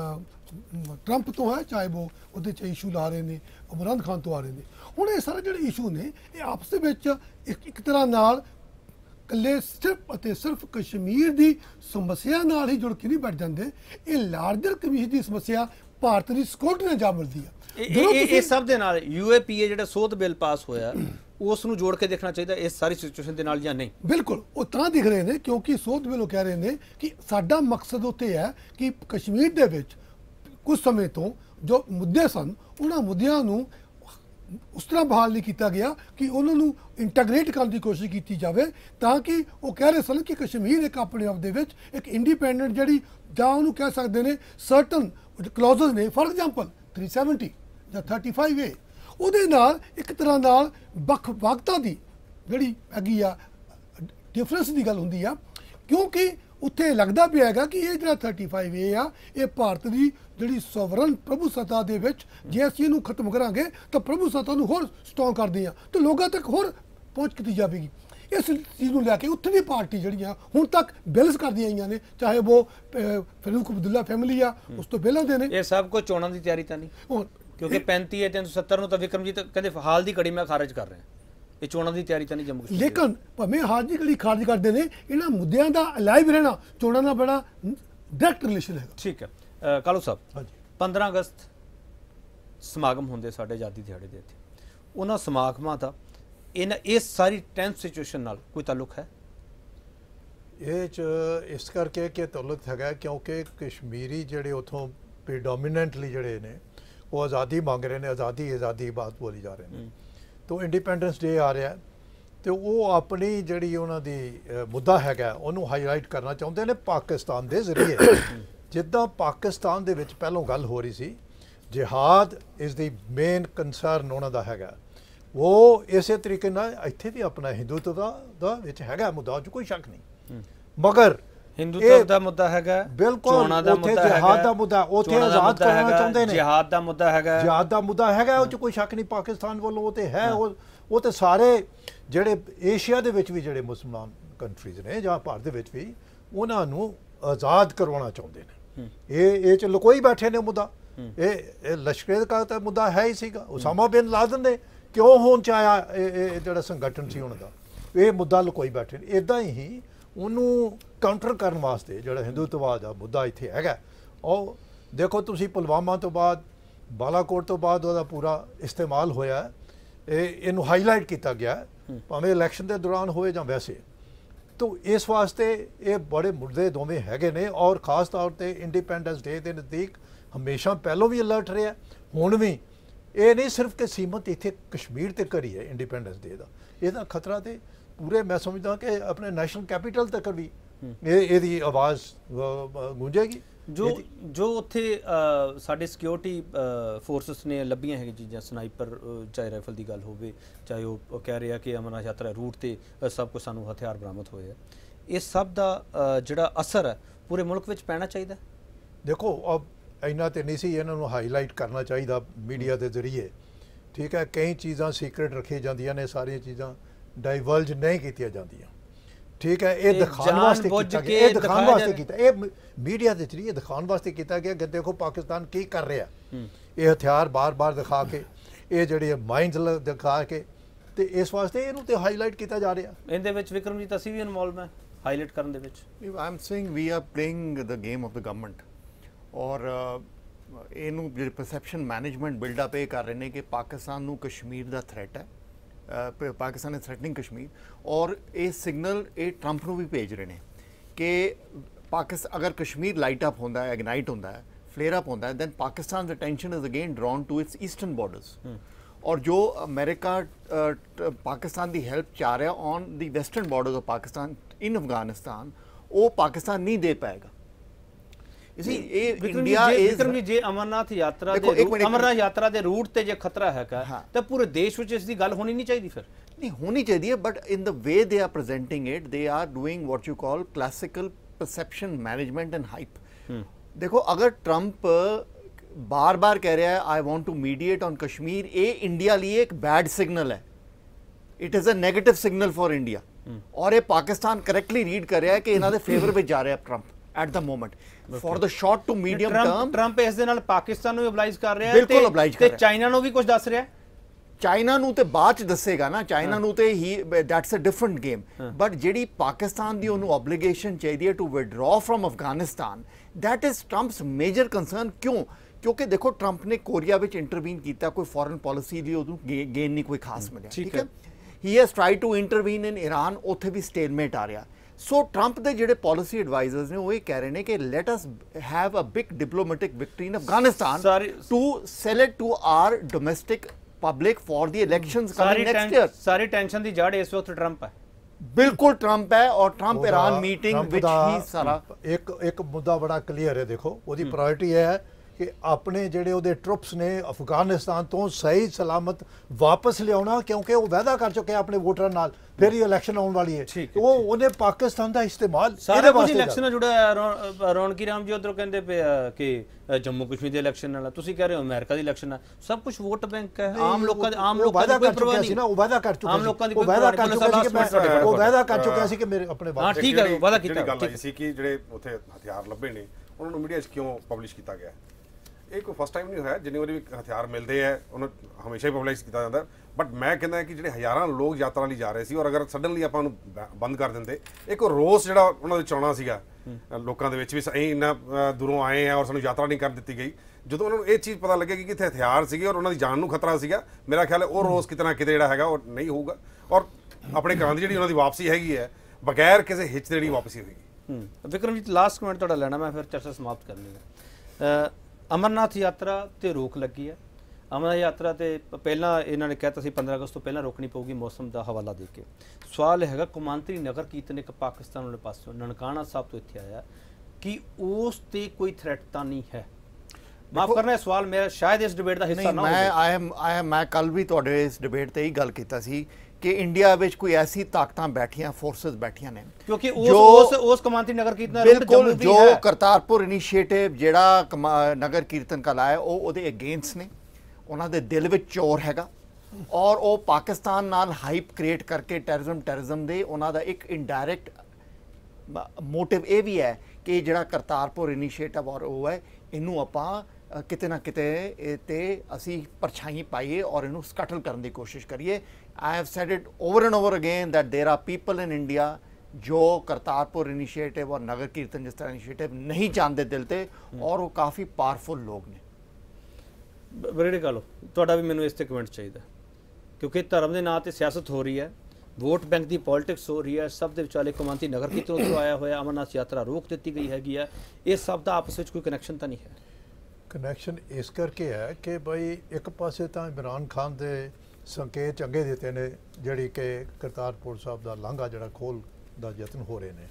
ਟਰੰਪ ਤੋਂ ਹੈ, ਚਾਹੇ ਉਹ ਉਹਦੇ 'ਚ ਇਸ਼ੂ ਲਾ ਰਹੇ ਨੇ ਇਮਰਾਨ ਖਾਨ ਤੋਂ ਆ ਰਹੇ ਨੇ। ਹੁਣ ਇਹ ਸਾਰੇ ਜਿਹੜੇ ਇਸ਼ੂ ਨੇ ਇਹ ਆਪਸ ਦੇ ਵਿੱਚ ਇੱਕ ਇੱਕ ਤਰ੍ਹਾਂ ਨਾਲ ਇਕੱਲੇ ਸਿਰਫ ਅਤੇ ਸਿਰਫ ਕਸ਼ਮੀਰ ਦੀ ਸਮੱਸਿਆ ਨਾਲ ਹੀ ਜੁੜ ਕੇ ਨਹੀਂ ਬੈਠ ਜਾਂਦੇ, ਇਹ ਲਾਰਜਰ ਕਸ਼ਮੀਰ ਦੀ ਸਮੱਸਿਆ ਭਾਰਤ ਦੀ ਸਿਕਿਉਰਿਟੀ ਨਾਲ ਜਾ ਮਿਲਦੀ ਆ। ਇਹ ਸਭ ਦੇ ਨਾਲ ਯੂਏਪੀਏ ਜਿਹੜਾ ਸੋਧ ਬਿੱਲ ਪਾਸ ਹੋਇਆ ਉਸ ਨੂੰ ਜੋੜ ਕੇ ਦੇਖਣਾ ਚਾਹੀਦਾ ਇਸ ਸਾਰੀ ਸਿਚੁਏਸ਼ਨ ਦੇ ਨਾਲ ਜਾਂ ਨਹੀਂ? ਬਿਲਕੁਲ ਉਹ ਤਾਂ ਦਿਖ ਰਹੇ ਨੇ ਕਿਉਂਕਿ ਸੋਧ ਬਿੱਲ ਉਹ ਕਹਿ ਰਹੇ ਨੇ ਕਿ ਸਾਡਾ ਮਕਸਦ ਉੱਥੇ ਹੈ ਕਿ ਕਸ਼ਮੀਰ ਦੇ ਵਿੱਚ ਕੁਝ ਸਮੇਂ ਤੋਂ ਜੋ ਮੁੱਦੇ ਸਨ ਉਹਨਾਂ ਮੁੱਦਿਆਂ ਨੂੰ ਉਸ ਤਰ੍ਹਾਂ ਬਹਾਲ ਨਹੀਂ ਕੀਤਾ ਗਿਆ ਕਿ ਉਹਨਾਂ ਨੂੰ ਇੰਟੈਗਰੇਟ ਕਰਨ ਦੀ ਕੋਸ਼ਿਸ਼ ਕੀਤੀ ਜਾਵੇ, ਤਾਂ ਕਿ ਉਹ ਕਹਿ ਰਹੇ ਸਨ ਕਿ ਕਸ਼ਮੀਰ ਇੱਕ ਆਪਣੇ ਆਪ ਦੇ ਵਿੱਚ ਇੱਕ ਇੰਡੀਪੈਂਡੈਂਟ ਜਿਹੜੀ ਜਾਂ ਉਹਨੂੰ ਕਹਿ ਸਕਦੇ ਨੇ ਸਰਟਨ ਕਲੌਜ਼ਸ ਨੇ, ਫਾਰ ਐਗਜ਼ਾਮਪਲ ਤਿੰਨ ਸੌ ਸੱਤਰ ਜਾਂ ਪੈਂਤੀ ਏ, ਉਹਦੇ ਨਾਲ ਇੱਕ ਤਰ੍ਹਾਂ ਨਾਲ ਵੱਖ ਵੱਖਤਾ ਦੀ ਜਿਹੜੀ ਹੈਗੀ ਆ ਡਿਫਰੈਂਸ ਦੀ ਗੱਲ ਹੁੰਦੀ ਆ, ਕਿਉਂਕਿ ਉੱਥੇ ਲੱਗਦਾ ਪਿਆ ਹੈਗਾ ਕਿ ਇਹ ਜਿਹੜਾ ਪੈਂਤੀ ਏ ਆ ਇਹ ਭਾਰਤ ਦੀ ਜਿਹੜੀ ਸੋਵਰਨ ਪ੍ਰਭੂ ਸੱਤਾ ਦੇ ਵਿੱਚ ਜੇ ਅਸੀਂ ਇਹਨੂੰ ਖਤਮ ਕਰਾਂਗੇ ਤਾਂ ਪ੍ਰਭੂ ਸੱਤਾ ਨੂੰ ਹੋਰ ਸਟਰੋਂਗ ਕਰਦੇ ਆ ਤੇ ਲੋਕਾਂ ਤੱਕ ਹੋਰ ਪਹੁੰਚ ਕੀਤੀ ਜਾਵੇਗੀ। ਇਸ ਚੀਜ਼ ਨੂੰ ਲੈ ਕੇ ਉੱਥੇ ਦੀ ਪਾਰਟੀ ਜਿਹੜੀਆਂ ਹੁਣ ਤੱਕ ਬਿਲਸ ਕਰਦੀਆਂ ਆਈਆਂ ਨੇ, ਚਾਹੇ ਉਹ ਫਾਰੂਕ ਅਬਦੁੱਲਾ ਫੈਮਿਲੀ ਆ ਉਸ ਤੋਂ ਪਹਿਲਾਂ ਦੇ ਨੇ, ਇਹ ਸਭ ਕੁਝ ਚੋਣਾਂ ਦੀ ਤਿਆਰੀ ਤਾਂ ਨਹੀਂ? ਕਿਉਂਕਿ ਪੈਂਤੀ ਹੈ ਤਿੰਨ ਸੌ ਸੱਤਰ ਨੂੰ ਤਾਂ ਵਿਕਰਮਜੀਤ ਕਹਿੰਦੇ ਹਾਲ ਦੀ ਘੜੀ ਮੈਂ ਖਾਰਜ ਕਰ ਰਿਹਾ, ਇਹ ਚੋਣਾਂ ਦੀ ਤਿਆਰੀ ਤਾਂ ਨਹੀਂ ਜੰਮੂ ਕਸ਼ਮੀਰ? ਲੇਕਿਨ ਭਾਵੇਂ ਹਾਲ ਦੀ ਘੜੀ ਖਾਰਜ ਕਰਦੇ ਨੇ, ਇਹਨਾਂ ਮੁੱਦਿਆਂ ਦਾ ਅਲਾਈਵ ਰਹਿਣਾ ਚੋਣਾਂ ਦਾ ਬੜਾ ਡਾਇਰੈਕਟ ਰਿਲੇਸ਼ਨ ਹੈਗਾ। ਠੀਕ ਹੈ ਕਾਲੂ ਸਾਹਿਬ, ਹਾਂਜੀ ਪੰਦਰਾਂ ਅਗਸਤ ਸਮਾਗਮ ਹੁੰਦੇ ਸਾਡੇ ਆਜ਼ਾਦੀ ਦਿਹਾੜੇ ਦੇ ਇੱਥੇ, ਉਹਨਾਂ ਸਮਾਗਮਾਂ ਦਾ ਇਹਨਾਂ ਇਸ ਸਾਰੀ ਟੈਂਸ ਸਿਚੁਏਸ਼ਨ ਨਾਲ ਕੋਈ ਤਾਲੁਕ ਹੈ? ਇਹ 'ਚ ਇਸ ਕਰਕੇ ਕਿ ਤਾਲੁਕ ਹੈਗਾ ਕਿਉਂਕਿ ਕਸ਼ਮੀਰੀ ਜਿਹੜੇ ਉੱਥੋਂ ਪ੍ਰੀਡੋਮੀਨੈਂਟਲੀ ਜਿਹੜੇ ਨੇ ਉਹ ਆਜ਼ਾਦੀ ਮੰਗ ਰਹੇ ਨੇ, ਆਜ਼ਾਦੀ ਆਜ਼ਾਦੀ ਬਾਤ ਬੋਲੀ ਜਾ ਰਹੇ ਨੇ, तो इंडिपेंडेंस डे आ रहा है तो वो अपनी जी उन्होंने मुद्दा है उन्होंने हाईलाइट करना चाहते हैं पाकिस्तान के जरिए। जिदा पाकिस्तान दे विच पहलों गल हो रही सी जिहाद इज़ दी मेन कंसर्न उन्हों का है, ਉਹ ਇਸੇ ਤਰੀਕੇ ਨਾਲ ਇੱਥੇ ਵੀ ਆਪਣਾ ਹਿੰਦੂਤਵ ਦਾ ਦਾ ਵਿੱਚ ਹੈਗਾ ਮੁੱਦਾ, ਉਹ 'ਚ ਕੋਈ ਸ਼ੱਕ ਨਹੀਂ, ਮਗਰ ਹਿੰਦੂਤਵ ਦਾ ਮੁੱਦਾ ਹੈਗਾ, ਬਿਲਕੁਲ ਚੋਣਾਂ ਦਾ ਉੱਥੇ ਮੁੱਦਾ ਹੈਗਾ, ਜਿਹਾਦ ਦਾ ਮੁੱਦਾ, ਉੱਥੇ ਚੋਣਾਂ ਦਾ ਆਜ਼ਾਦ ਮੁੱਦਾ ਕਰਨਾ ਹੈਗਾ, ਚਾਹੁੰਦੇ ਨੇ, ਜਿਹਾਦ ਦਾ ਮੁੱਦਾ ਹੈਗਾ, ਜਿਹਾਦ ਦਾ ਮੁੱਦਾ ਹੈਗਾ, ਉਹ 'ਚ ਕੋਈ ਸ਼ੱਕ ਨਹੀਂ ਪਾਕਿਸਤਾਨ ਵੱਲੋਂ, ਉਹ ਤੇ ਹੈ, ਉਹ ਉਹ ਤੇ ਸਾਰੇ ਜਿਹੜੇ ਏਸ਼ੀਆ ਦੇ ਵਿੱਚ ਵੀ ਜਿਹੜੇ ਮੁਸਲਮਾਨ ਕੰਟਰੀਜ਼ ਨੇ ਜਾਂ ਭਾਰਤ ਦੇ ਵਿੱਚ ਵੀ ਉਹਨਾਂ ਨੂੰ ਆਜ਼ਾਦ ਕਰਵਾਉਣਾ ਚਾਹੁੰਦੇ ਨੇ। ਇਹ ਇਹ 'ਚ ਲੁਕੋਈ ਬੈਠੇ ਨੇ ਮੁੱਦਾ, ਇਹ ਇਹ ਲਸ਼ਕਰ ਦਾ ਤਾਂ ਮੁੱਦਾ ਹੈ ਹੀ ਸੀਗਾ, ਉਸਾਮਾ ਬਿਨ ਲਾਦਨ ਨੇ ਕਿਉਂ ਹੋਣ ਚ ਆਇਆ ਇਹ ਇਹ ਜਿਹੜਾ ਸੰਗਠਨ ਸੀ ਉਹਨਾਂ ਦਾ, ਇਹ ਮੁੱਦਾ ਲੁਕੋਈ ਬੈਠੇ ਨੇ। ਇੱਦਾਂ ਹੀ ਉਹਨੂੰ ਕਾਊਂਟਰ ਕਰਨ ਵਾਸਤੇ ਜਿਹੜਾ ਹਿੰਦੂਤਵਾਦ ਦਾ ਮੁੱਦਾ ਇੱਥੇ ਹੈਗਾ, ਉਹ ਦੇਖੋ ਤੁਸੀਂ ਪੁਲਵਾਮਾ ਤੋਂ ਬਾਅਦ ਬਾਲਾਕੋਟ ਤੋਂ ਬਾਅਦ ਉਹਦਾ ਪੂਰਾ ਇਸਤੇਮਾਲ ਹੋਇਆ, ਇਹ ਇਹਨੂੰ ਹਾਈਲਾਈਟ ਕੀਤਾ ਗਿਆ ਭਾਵੇਂ ਇਲੈਕਸ਼ਨ ਦੇ ਦੌਰਾਨ ਹੋਏ ਜਾਂ ਵੈਸੇ। ਤੋ ਇਸ ਵਾਸਤੇ ਇਹ ਬੜੇ ਮੁੱਦੇ ਦੋਵੇਂ ਹੈਗੇ ਨੇ, ਔਰ ਖਾਸ ਤੌਰ ਤੇ ਇੰਡੀਪੈਂਡੈਂਸ ਡੇ ਦੇ ਨਜ਼ਦੀਕ ਹਮੇਸ਼ਾ ਪਹਿਲੋਂ ਵੀ ਅਲਰਟ ਰਿਹਾ, ਹੁਣ ਵੀ। ਇਹ ਨਹੀਂ ਸਿਰਫ ਕਿ ਸੀਮਤ ਇੱਥੇ ਕਸ਼ਮੀਰ ਤੇ ਕਰੀ ਹੈ ਇੰਡੀਪੈਂਡੈਂਸ ਡੇ ਦਾ, ਇਹਦਾ ਖਤਰਾ ਤੇ ਪੂਰੇ ਮੈਂ ਸਮਝਦਾ ਕਿ ਆਪਣੇ ਨੈਸ਼ਨਲ ਕੈਪੀਟਲ ਤੱਕ ਵੀ ਇਹ ਇਹਦੀ ਆਵਾਜ਼ ਗੂੰਜੇਗੀ। ਜੋ ਜੋ ਉੱਥੇ ਸਾਡੇ ਸਿਕਿਉਰਿਟੀ ਫੋਰਸਸ ਨੇ ਲੱਭੀਆਂ ਹੈਗੀਆਂ ਚੀਜ਼ਾਂ, ਸਨਾਈਪਰ ਚਾਹੇ ਰਾਈਫਲ ਦੀ ਗੱਲ ਹੋਵੇ, ਚਾਹੇ ਉਹ ਕਹਿ ਰਿਹਾ ਕਿ ਅਮਰਨਾਥ ਯਾਤਰਾ ਰੂਟ ਤੇ ਸਭ ਕੁਝ ਸਾਨੂੰ ਹਥਿਆਰ ਬਰਾਮਦ ਹੋਏ ਆ, ਇਹ ਸਭ ਦਾ ਜਿਹੜਾ ਅਸਰ ਹੈ ਪੂਰੇ ਮੁਲਕ ਵਿੱਚ ਪੈਣਾ ਚਾਹੀਦਾ। ਦੇਖੋ ਅਬ ਇੰਨਾ ਤੇ ਨਹੀਂ ਸੀ ਇਹਨਾਂ ਨੂੰ ਹਾਈਲਾਈਟ ਕਰਨਾ ਚਾਹੀਦਾ ਮੀਡੀਆ ਦੇ ਜ਼ਰੀਏ, ਠੀਕ ਹੈ, ਕਈ ਚੀਜ਼ਾਂ ਸੀਕ੍ਰੇਟ ਰੱਖੀਆਂ ਜਾਂਦੀਆਂ ਨੇ, ਸਾਰੀਆਂ ਚੀਜ਼ਾਂ ਡਾਈਵਰਜ ਨਹੀਂ ਕੀਤੀਆਂ ਜਾਂਦੀਆਂ, ਠੀਕ ਹੈ। ਇਹ ਦਿਖਾਉਣ ਵਾਸਤੇ ਕੀਤਾ ਗਿਆ, ਇਹ ਦਿਖਾਉਣ ਵਾਸਤੇ ਕੀਤਾ, ਇਹ ਮੀਡੀਆ ਦੇ ਜ਼ਰੀਏ ਦਿਖਾਉਣ ਵਾਸਤੇ ਕੀਤਾ ਗਿਆ ਕਿ ਦੇਖੋ ਪਾਕਿਸਤਾਨ ਕੀ ਕਰ ਰਿਹਾ, ਇਹ ਹਥਿਆਰ ਬਾਰ-ਬਾਰ ਦਿਖਾ ਕੇ, ਇਹ ਜਿਹੜੇ ਮਾਈਨਸ ਦਿਖਾ ਕੇ, ਤੇ ਇਸ ਵਾਸਤੇ ਇਹਨੂੰ ਤੇ ਹਾਈਲਾਈਟ ਕੀਤਾ ਜਾ ਰਿਹਾ। ਇਹਦੇ ਵਿੱਚ ਵਿਕਰਮਜੀਤ ਅਸੀਂ ਵੀ ਇਨਵੋਲਵ ਹੈ ਹਾਈਲਾਈਟ ਕਰਨ ਦੇ ਵਿੱਚ। I am saying we are playing the game of the government, ਔਰ ਇਹਨੂੰ ਜਿਹੜੇ ਪਰਸੈਪਸ਼ਨ ਮੈਨੇਜਮੈਂਟ ਬਿਲਡਅਪ ਇਹ ਕਰ ਰਹੇ ਨੇ ਕਿ ਪਾਕਿਸਤਾਨ ਨੂੰ ਕਸ਼ਮੀਰ ਦਾ ਥ੍ਰੈਟ ਹੈ, ਪਾਕਿਸਤਾਨ ਇਜ਼ ਥ੍ਰੈਟਨਿੰਗ ਕਸ਼ਮੀਰ, ਔਰ ਇਹ ਸਿਗਨਲ ਇਹ ਟਰੰਪ ਨੂੰ ਵੀ ਭੇਜ ਰਹੇ ਨੇ ਕਿ ਪਾਕਿਸਤਾਨ ਅਗਰ ਕਸ਼ਮੀਰ ਲਾਈਟ ਅਪ ਹੁੰਦਾ ਹੈ, ਐਗਨਾਈਟ ਹੁੰਦਾ ਹੈ, ਫਲੇਅਰ ਅਪ ਹੁੰਦਾ ਹੈ, ਦੈਨ ਪਾਕਿਸਤਾਨ ਦਾ attention is again drawn to its eastern borders, ਔਰ ਜੋ ਅਮਰੀਕਾ ਪਾਕਿਸਤਾਨ ਦੀ ਹੈਲਪ ਚਾਹ ਰਿਹਾ on the western borders of Pakistan in Afghanistan, ਉਹ ਪਾਕਿਸਤਾਨ ਨਹੀਂ ਦੇ ਪਾਏਗਾ। ਜੇ ਅਮਰਨਾਥ ਯਾਤਰਾ ਦੇ ਅਮਰਨਾਥ ਯਾਤਰਾ ਦੇ ਰੂਟ ਤੇ ਜੇ ਖਤਰਾ ਹੈਗਾ ਤਾਂ ਪੂਰੇ ਦੇਸ਼ ਵਿੱਚ ਇਸ ਦੀ ਗੱਲ ਹੋਣੀ ਨਹੀਂ ਚਾਹੀਦੀ, ਫਿਰ ਨਹੀਂ ਹੋਣੀ ਚਾਹੀਦੀ ਹੈ, but in the way they are presenting it they are doing what you call classical perception management and hype. ਦੇਖੋ ਅਗਰ ਟਰੰਪ ਬਾਰ ਬਾਰ ਕਹਿ ਰਿਹਾ ਹੈ I want to mediate on Kashmir, ਇਹ ਇੰਡੀਆ ਲਈ ਇੱਕ ਬੈਡ ਸਿਗਨਲ ਹੈ, it is a negative signal for India, ਔਰ ਇਹ ਪਾਕਿਸਤਾਨ ਕਰੈਕਟਲੀ ਰੀਡ ਕਰ ਰਿਹਾ ਹੈ ਕਿ ਇਹਨਾਂ ਦੇ ਫੇਵਰ ਵਿੱਚ ਜਾ ਰਿਹਾ Trump at the moment for the short to medium term। Trump ਇਸ ਦੇ ਨਾਲ ਪਾਕਿਸਤਾਨ ਨੂੰ ਅਬਲਾਈਜ਼ ਕਰ ਰਿਹਾ ਹੈ, ਬਿਲਕੁਲ ਅਬਲਾਈਜ਼ ਕਰ ਰਿਹਾ ਤੇ ਚਾਈਨਾ ਨੂੰ ਵੀ ਕੁਝ ਦੱਸ ਰਿਹਾ ਹੈ। ਚਾਈਨਾ ਨੂੰ ਤੇ ਬਾਅਦ ਚ ਦੱਸੇਗਾ ਨਾ, ਚਾਈਨਾ ਨੂੰ ਤੇ ਹੀ that's a different game, but ਜਿਹੜੀ ਪਾਕਿਸਤਾਨ ਦੀ ਉਹਨੂੰ ਆਬਲੀਗੇਸ਼ਨ ਚਾਹੀਦੀ ਹੈ to withdraw from Afghanistan, that is Trump's major concern. ਕਿਉਂ? ਕਿਉਂਕਿ ਦੇਖੋ ਟਰੰਪ ਨੇ ਕੋਰੀਆ ਵਿੱਚ ਇੰਟਰਵੀਨ ਕੀਤਾ, ਕੋਈ ਫੋਰਨ ਪਾਲਿਸੀ ਲਈ ਉਹਨੂੰ ਗੇਨ ਨਹੀਂ ਕੋਈ ਖਾਸ ਮਿਲਿਆ, ਠੀਕ ਹੈ। He has tried to intervene in Iran, ਉੱਥੇ ਵੀ ਸਟੇਲਮੇਟ ਆ ਰਿਹਾ। ਸੋ ਟਰੰਪ ਦੇ ਜਿਹੜੇ ਪਾਲਿਸੀ ਐਡਵਾਈਜ਼ਰਸ ਨੇ ਉਹ ਇਹ ਕਹਿ ਰਹੇ ਨੇ ਕਿ let us have a big diplomatic victory in Afghanistan to sell it to our domestic public for the elections coming next year. ਸਾਰੀ ਟੈਨਸ਼ਨ ਦੀ ਜੜ ਇਸ ਵਕਤ ਟਰੰਪ ਹੈ, ਬਿਲਕੁਲ ਟਰੰਪ ਹੈ, ਔਰ ਟਰੰਪ ਇਰਾਨ ਮੀਟਿੰਗ ਵਿੱਚ ਹੀ ਸਾਰਾ ਇੱਕ ਇੱਕ ਮੁੱਦਾ ਬੜਾ ਕਲੀਅਰ ਹੈ। ਦੇਖੋ ਉਹਦੀ ਪ੍ਰਾਇੋਰਟੀ ਹੈ ਕਿ ਆਪਣੇ ਜਿਹੜੇ ਉਹਦੇ ਟਰੂਪਸ ਨੇ ਅਫਗਾਨਿਸਤਾਨ ਤੋਂ ਸਹੀ ਸਲਾਮਤ ਵਾਪਸ ਲਿਆਉਣਾ, ਕਿਉਂਕਿ ਉਹ ਵਾਅਦਾ ਕਰ ਚੁੱਕੇ ਆਪਣੇ ਵੋਟਰਾਂ ਨਾਲ, ਫਿਰ ਹੀ ਇਲੈਕਸ਼ਨ ਆਉਣ ਵਾਲੀ ਹੈ, ਉਹ ਉਹਨੇ ਪਾਕਿਸਤਾਨ ਦਾ ਇਸਤੇਮਾਲ ਸਾਰਾ ਕੁਝ ਇਲੈਕਸ਼ਨ ਨਾਲ ਜੁੜਿਆ। ਰੌਣਕੀ ਰਾਮ ਜੀ ਉਧਰੋਂ ਕਹਿੰਦੇ ਪਏ ਕਿ ਜੰਮੂ ਕਸ਼ਮੀਰ ਦੇ ਇਲੈਕਸ਼ਨ ਨਾਲ, ਤੁਸੀਂ ਕਹਿ ਰਹੇ ਹੋ ਅਮਰੀਕਾ ਦੀ ਇਲੈਕਸ਼ਨ ਨਾਲ, ਸਭ ਕੁਝ ਵੋਟ ਬੈਂਕ ਹੈ, ਆਮ ਲੋਕਾਂ ਦੇ ਆਮ ਲੋਕਾਂ ਦੀ ਕੋਈ ਪਰਵਾਹ ਨਹੀਂ। ਉਹ ਵਾਅਦਾ ਕਰ ਚੁੱਕੇ ਆਮ ਲੋਕਾਂ ਦੀ ਕੋਈ ਵਾਅਦਾ ਕਰ ਚੁੱਕੇ ਸੀ ਕਿ ਮੈਂ ਉਹ ਵਾਅਦਾ ਕਰ ਚੁੱਕਿਆ ਸੀ ਕਿ ਮੇਰੇ ਆਪਣੇ ਹਾਂ ਠੀਕ ਹੈ, ਵਾਅਦਾ ਕੀਤਾ। ਗੱਲ ਆਈ ਸੀ ਕਿ ਜਿਹੜੇ ਉੱਥੇ ਹਥਿਆਰ ਲੱਭੇ ਨੇ ਉਹਨਾਂ ਨੂੰ ਮੀਡੀਆ 'ਚ ਕਿਉਂ ਪਬਲਿਸ਼ ਕੀਤਾ ਗਿਆ, ਇਹ ਕੋਈ ਫਸਟ ਟਾਈਮ ਨਹੀਂ ਹੋਇਆ। ਜਿੰਨੇ ਵਾਰੀ ਵੀ ਹਥਿਆਰ ਮਿਲਦੇ ਆ ਉਹਨਾਂ ਹਮੇਸ਼ਾ ਹੀ ਪਬਲਿਸ਼ ਕੀਤਾ ਜਾਂਦਾ, ਬਟ ਮੈਂ ਕਹਿੰਦਾ ਕਿ ਜਿਹੜੇ ਹਜ਼ਾਰਾਂ ਲੋਕ ਯਾਤਰਾ ਲਈ ਜਾ ਰਹੇ ਸੀ, ਔਰ ਅਗਰ ਸਡਨਲੀ ਆਪਾਂ ਉਹਨੂੰ ਬੰਦ ਕਰ ਦਿੰਦੇ, ਇੱਕ ਰੋਸ ਜਿਹੜਾ ਉਹਨਾਂ ਦੇ ਚਾਉਣਾ ਸੀਗਾ ਲੋਕਾਂ ਦੇ ਵਿੱਚ ਵੀ, ਅਸੀਂ ਇੰਨਾ ਦੂਰੋਂ ਆਏ ਆ ਔਰ ਸਾਨੂੰ ਯਾਤਰਾ ਨਹੀਂ ਕਰ ਦਿੱਤੀ ਗਈ, ਜਦੋਂ ਉਹਨਾਂ ਨੂੰ ਇਹ ਚੀਜ਼ ਪਤਾ ਲੱਗੇਗੀ ਕਿ ਇੱਥੇ ਹਥਿਆਰ ਸੀਗੇ ਔਰ ਉਹਨਾਂ ਦੀ ਜਾਨ ਨੂੰ ਖਤਰਾ ਸੀਗਾ, ਮੇਰਾ ਖਿਆਲ ਹੈ ਉਹ ਰੋਸ ਕਿਤੇ ਨਾ ਕਿਤੇ ਜਿਹੜਾ ਹੈਗਾ ਉਹ ਨਹੀਂ ਹੋਊਗਾ, ਔਰ ਆਪਣੇ ਘਰਾਂ ਦੀ ਜਿਹੜੀ ਉਹਨਾਂ ਦੀ ਵਾਪਸੀ ਹੈਗੀ ਹੈ ਬਗੈਰ ਕਿਸੇ ਹਿੱਚ ਦੇ ਜਿਹੜੀ ਵਾਪਸੀ ਹੋਏਗੀ। ਵਿਕਰਮਜੀਤ ਲਾਸਟ ਕਮੈਂਟ ਤੁਹਾਡਾ ਲੈਣਾ, ਮੈਂ ਫਿਰ ਚਰਚਾ ਸਮਾਪਤ ਕਰਨੀ ਹੈ। ਅਮਰਨਾਥ ਯਾਤਰਾ ਤੇ ਰੋਕ ਲੱਗੀ ਹੈ, ਅਮਰਨਾਥ ਯਾਤਰਾ ਤੇ ਪਹਿਲਾਂ ਇਹਨਾਂ ਨੇ ਕਹਿਤਾ ਸੀ ਪੰਦਰਾਂ ਅਗਸਤ ਤੋਂ ਪਹਿਲਾਂ ਰੋਕਣੀ ਪਊਗੀ ਮੌਸਮ ਦਾ ਹਵਾਲਾ ਦੇ ਕੇ। ਸਵਾਲ ਹੈਗਾ ਕੌਮਾਂਤਰੀ ਨਗਰ ਕੀਰਤਨ ਇੱਕ ਪਾਕਿਸਤਾਨ ਵਾਲੇ ਪਾਸੋਂ ਨਨਕਾਣਾ ਸਾਹਿਬ ਤੋਂ ਇੱਥੇ ਆਇਆ, ਕਿ ਉਸ ਤੇ ਕੋਈ ਥ੍ਰੈਟ ਤਾਂ ਨਹੀਂ ਹੈ? ਮਾਫ ਕਰਨਾ ਇਹ ਸਵਾਲ ਮੇਰਾ ਸ਼ਾਇਦ ਇਸ ਡਿਬੇਟ ਦਾ ਹਿੱਸਾ ਨਹੀਂ ਨਾ ਮੈਂ ਹੋਵੇ। ਆਈ ਐਮ ਆਈ ਮੈਂ ਕੱਲ ਵੀ ਤੁਹਾਡੇ ਇਸ ਡਿਬੇਟ ਤੇ ਹੀ ਗੱਲ ਕੀਤਾ ਸੀ ਕਿ ਇੰਡੀਆ ਵਿੱਚ ਕੋਈ ਐਸੀ ਤਾਕਤਾਂ ਬੈਠੀਆਂ ਫੋਰਸਸ ਬੈਠੀਆਂ ਨੇ ਕਿਉਂਕਿ ਉਸ ਜੋ ਉਸ ਉਸ ਕਮਾਂਤਰੀ ਨਗਰ ਕੀਰਤਨ ਦਾ ਰੂਟ ਬਿਲਕੁਲ ਜੰਮੂ ਵੀ ਜੋ ਹੈ। ਕਰਤਾਰਪੁਰ ਇਨੀਸ਼ੀਏਟਿਵ ਜਿਹੜਾ ਕਮਾ- ਨਗਰ ਕੀਰਤਨ ਕਾ ਲਾਇਆ ਉਹ ਉਹਦੇ ਅਗੇਂਸਟ ਨੇ, ਉਹਨਾਂ ਦੇ ਦਿਲ ਵਿੱਚ ਚੋਰ ਹੈਗਾ ਔਰ ਉਹ ਪਾਕਿਸਤਾਨ ਨਾਲ ਹਾਈਪ ਕ੍ਰੀਏਟ ਕਰਕੇ ਟੈਰਰਿਜ਼ਮ ਟੈਰਰਿਜ਼ਮ ਦੇ ਉਹਨਾਂ ਦਾ ਇੱਕ ਇਨਡਾਇਰੈਕਟ ਮੋਟਿਵ ਇਹ ਵੀ ਹੈ ਕਿ ਜਿਹੜਾ ਕਰਤਾਰਪੁਰ ਇਨੀਸ਼ੀਏਟਿਵ ਔਰ ਉਹ ਹੈ ਇਹਨੂੰ ਆਪਾਂ ਅ, ਕਿਤੇ ਨਾ ਕਿਤੇ ਇਹ ਤੇ ਅਸੀਂ ਪਰਛਾਈ ਪਾਈਏ ਔਰ ਇਹਨੂੰ ਸਕਟਲ ਕਰਨ ਦੀ ਕੋਸ਼ਿਸ਼ ਕਰੀਏ। I have said it over and over again that there are people in India ਜੋ ਕਰਤਾਰਪੁਰ ਇਨੀਸ਼ੀਏਟਿਵ ਔਰ ਨਗਰ ਕੀਰਤਨ ਜਿਸ ਤਰ੍ਹਾਂ ਇਨੀਸ਼ੀਏਟਿਵ ਨਹੀਂ ਚਾਹੁੰਦੇ ਦਿਲ ਤੇ ਔਰ ਉਹ ਕਾਫੀ ਪਾਵਰਫੁਲ ਲੋਕ ਨੇ। ਬਰੇੜੇ ਕਾਲੋ ਤੁਹਾਡਾ ਵੀ ਮੈਨੂੰ ਇਸ ਤੇ ਕਮੈਂਟ ਚਾਹੀਦਾ ਕਿਉਂਕਿ ਧਰਮ ਦੇ ਨਾਂ ਤੇ ਸਿਆਸਤ ਹੋ ਰਹੀ ਹੈ, ਵੋਟ ਬੈਂਕ ਦੀ ਪੋਲਿਟਿਕਸ ਹੋ ਰਹੀ ਹੈ, ਸਭ ਦੇ ਵਿਚਾਲੇ ਕੌਮਾਂਤਰੀ ਨਗਰ ਕੀਰਤਨ ਤੋਂ ਆਇਆ ਹੋਇਆ ਅਮਰਨਾਥ ਯਾਤਰਾ ਰੋਕ ਦਿੱਤੀ ਗਈ ਹੈਗੀ ਹੈ। ਇਹ ਸਭ ਦਾ ਆਪਸ ਵਿੱਚ ਕੋਈ ਕਨੈਕਸ਼ਨ ਤਾਂ ਨਹੀਂ ਹੈ। ਕਨੈਕਸ਼ਨ ਇਸ ਕਰਕੇ ਹੈ ਕਿ ਬਈ ਇੱਕ ਪਾਸੇ ਤਾਂ ਇਮਰਾਨ ਖਾਨ ਦੇ ਸੰਕੇਤ ਚੰਗੇ ਦਿੱਤੇ ਨੇ ਜਿਹੜੀ ਕਿ ਕਰਤਾਰਪੁਰ ਸਾਹਿਬ ਦਾ ਲਾਂਘਾ ਜਿਹੜਾ ਖੋਲ ਦਾ ਯਤਨ ਹੋ ਰਹੇ ਨੇ,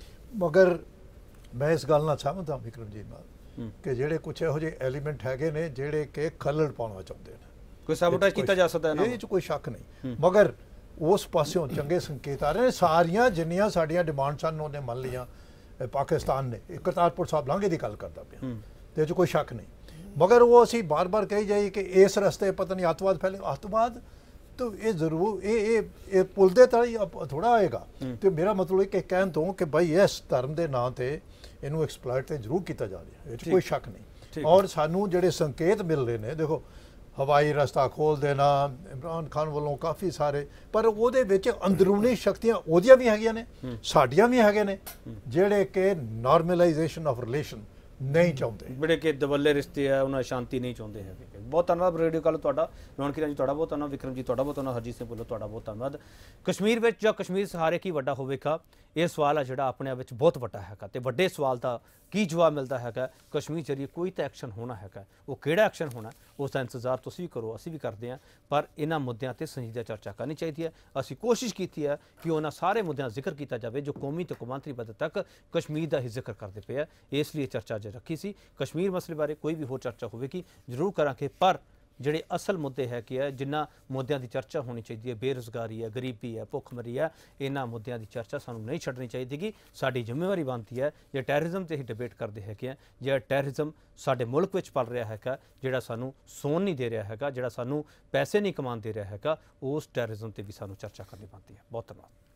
ਮਗਰ ਮੈਂ ਇਸ ਗੱਲ ਨਾਲ ਸਹਿਮਤ ਹਾਂ ਵਿਕਰਮਜੀਤ ਨਾਲ ਕਿ ਜਿਹੜੇ ਕੁਝ ਇਹੋ ਜਿਹੇ ਐਲੀਮੈਂਟ ਹੈਗੇ ਨੇ ਜਿਹੜੇ ਕਿ ਖੱਲੜ ਪਾਉਣਾ ਚਾਹੁੰਦੇ ਨੇ। ਕੋਈ ਸਾਬੋਟੇਜ ਕੀਤਾ ਜਾ ਸਕਦਾ ਹੈ ਨਾ, ਇਹ 'ਚ ਕੋਈ ਸ਼ੱਕ ਨਹੀਂ, ਮਗਰ ਉਸ ਪਾਸਿਓਂ ਚੰਗੇ ਸੰਕੇਤ ਆ ਰਹੇ ਨੇ। ਸਾਰੀਆਂ ਜਿੰਨੀਆਂ ਸਾਡੀਆਂ ਡਿਮਾਂਡ ਸਨ ਉਹਨੇ ਮੰਨ ਲਈਆਂ ਪਾਕਿਸਤਾਨ ਨੇ। ਇਹ ਕਰਤਾਰਪੁਰ ਸਾਹਿਬ ਲਾਂਘੇ ਦੀ ਗੱਲ ਕਰਦਾ ਪਿਆ ਤੇ ਇਹ 'ਚ ਕੋਈ ਸ਼ੱਕ ਨਹੀਂ, ਮਗਰ ਉਹ ਅਸੀਂ ਬਾਰ-ਬਾਰ ਕਹੀ ਜਾਈਏ ਕਿ ਇਸ ਰਸਤੇ ਪਤਾ ਨਹੀਂ ਅੱਤਵਾਦ ਫੈਲੇ ਅੱਤਵਾਦ ਤਾਂ ਇਹ ਜ਼ਰੂਰ ਇਹ ਇਹ ਇਹ ਪੁੱਲ ਦੇ ਤਲੀ ਥੋੜਾ ਆਏਗਾ। ਤੇ ਮੇਰਾ ਮਤਲਬ ਇਹ ਕਿ ਕਹਿਣ ਤੋਂ ਕਿ ਭਾਈ ਇਸ ਧਰਮ ਦੇ ਨਾਂ ਤੇ ਇਹਨੂੰ ਐਕਸਪਲੋਇਟ ਤੇ ਜ਼ਰੂਰ ਕੀਤਾ ਜਾ ਰਿਹਾ, ਇਹ 'ਚ ਕੋਈ ਸ਼ੱਕ ਨਹੀਂ। ਔਰ ਸਾਨੂੰ ਜਿਹੜੇ ਸੰਕੇਤ ਮਿਲ ਰਹੇ ਨੇ, ਦੇਖੋ ਹਵਾਈ ਰਸਤਾ ਖੋਲ ਦੇਣਾ ਇਮਰਾਨ ਖਾਨ ਵੱਲੋਂ ਕਾਫੀ ਸਾਰੇ, ਪਰ ਉਹਦੇ ਵਿੱਚ ਅੰਦਰੂਨੀ ਸ਼ਕਤੀਆਂ ਉਹਦੀਆਂ ਵੀ ਹੈਗੀਆਂ ਨੇ, ਸਾਡੀਆਂ ਵੀ ਹੈਗੇ ਨੇ ਜਿਹੜੇ ਕਿ ਨਾਰਮਲਾਈਜੇਸ਼ਨ ਆਫ ਰਿਲੇਸ਼ਨ ਨਹੀਂ ਚਾਹੁੰਦੇ, ਜਿਹੜੇ ਕਿ ਦਵੱਲੇ ਰਿਸ਼ਤੇ ਆ ਉਹਨਾਂ ਸ਼ਾਂਤੀ ਨਹੀਂ ਚਾਹੁੰਦੇ ਹੈਗੇ। ਬਹੁਤ ਧੰਨਵਾਦ ਰੇਡੀਓ ਕਾਲ ਤੁਹਾਡਾ, ਰੌਣਕ ਕਿਰਨ ਜੀ ਤੁਹਾਡਾ ਬਹੁਤ ਧੰਨਵਾਦ, ਵਿਕਰਮ ਜੀ ਤੁਹਾਡਾ ਬਹੁਤ ਧੰਨਵਾਦ, ਹਰਜੀਤ ਸਿੰਘ ਭੁੱਲਰ ਤੁਹਾਡਾ ਬਹੁਤ ਧੰਨਵਾਦ। ਕਸ਼ਮੀਰ ਵਿੱਚ ਜਾਂ ਕਸ਼ਮੀਰ ਸਹਾਰੇ ਕੀ ਵੱਡਾ ਹੋਵੇਗਾ, ਇਹ ਸਵਾਲ ਆ ਜਿਹੜਾ ਆਪਣੇ ਆਪ ਵਿੱਚ ਬਹੁਤ ਵੱਡਾ ਹੈਗਾ ਤੇ ਵੱਡੇ ਸਵਾਲ ਦਾ ਕੀ ਜਵਾਬ ਮਿਲਦਾ ਹੈਗਾ। ਕਸ਼ਮੀਰ ਜਰੀਏ ਕੋਈ ਤਾਂ ਐਕਸ਼ਨ ਹੋਣਾ ਹੈਗਾ, ਉਹ ਕਿਹੜਾ ਐਕਸ਼ਨ ਹੋਣਾ ਉਸ ਦਾ ਇੰਤਜ਼ਾਰ ਤੁਸੀਂ ਵੀ ਕਰੋ, ਅਸੀਂ ਵੀ ਕਰਦੇ ਹਾਂ, ਪਰ ਇਹਨਾਂ ਮੁੱਦਿਆਂ ਤੇ ਸੰਜੀਦਾ ਚਰਚਾ ਕਰਨੀ ਚਾਹੀਦੀ ਹੈ। ਅਸੀਂ ਕੋਸ਼ਿਸ਼ ਕੀਤੀ ਹੈ ਕਿ ਉਹਨਾਂ ਸਾਰੇ ਮੁੱਦਿਆਂ ਦਾ ਜ਼ਿਕਰ ਕੀਤਾ ਜਾਵੇ ਜੋ ਕੌਮੀ ਤੇ ਕੌਮਾਂਤਰੀ ਪੱਧਰ ਤੱਕ ਕਸ਼ਮੀਰ ਦਾ ਹੀ ਜ਼ਿਕਰ ਕਰਦੇ ਪਏ ਆ, ਇਸ ਲਈ ਚਰਚਾ ਜੇ ਰੱਖੀ ਸੀ। ਕਸ਼ਮੀਰ ਮਸਲੇ ਬਾਰੇ ਕੋਈ ਵੀ ਹੋਰ ਚਰਚਾ ਹੋਵੇਗੀ ਜ਼ਰੂਰ ਕਰਾਂਗੇ, ਪਰ ਜਿਹੜੇ ਅਸਲ ਮੁੱਦੇ ਹੈ ਕਿ ਹੈ ਜਿਨ੍ਹਾਂ ਮੁੱਦਿਆਂ ਦੀ ਚਰਚਾ ਹੋਣੀ ਚਾਹੀਦੀ ਹੈ, ਬੇਰੁਜ਼ਗਾਰੀ ਹੈ, ਗਰੀਬੀ ਹੈ, ਭੁੱਖਮਰੀ ਹੈ, ਇਹਨਾਂ ਮੁੱਦਿਆਂ ਦੀ ਚਰਚਾ ਸਾਨੂੰ ਨਹੀਂ ਛੱਡਣੀ ਚਾਹੀਦੀ ਗੀ। ਸਾਡੀ ਜ਼ਿੰਮੇਵਾਰੀ ਬਣਦੀ ਹੈ ਜੇ ਟੈਰਰਿਜ਼ਮ ਤੇ ਹੀ ਡਿਬੇਟ ਕਰਦੇ ਹੈਗੇ ਆ, ਜਿਹੜਾ ਟੈਰਰਿਜ਼ਮ ਸਾਡੇ ਮੁਲਕ ਵਿੱਚ ਪਲ ਰਿਹਾ ਹੈਗਾ, ਜਿਹੜਾ ਸਾਨੂੰ ਸੌਣ ਨਹੀਂ ਦੇ ਰਿਹਾ ਹੈਗਾ, ਜਿਹੜਾ ਸਾਨੂੰ ਪੈਸੇ ਨਹੀਂ ਕਮਾਉਣ ਦੇ ਰਿਹਾ ਹੈਗਾ, ਉਸ ਟੈਰਰਿਜ਼ਮ ਤੇ ਵੀ ਸਾਨੂੰ ਚਰਚਾ ਕਰਨੀ ਬਣਦੀ ਹੈ। ਬਹੁਤ ਧੰਨਵਾਦ।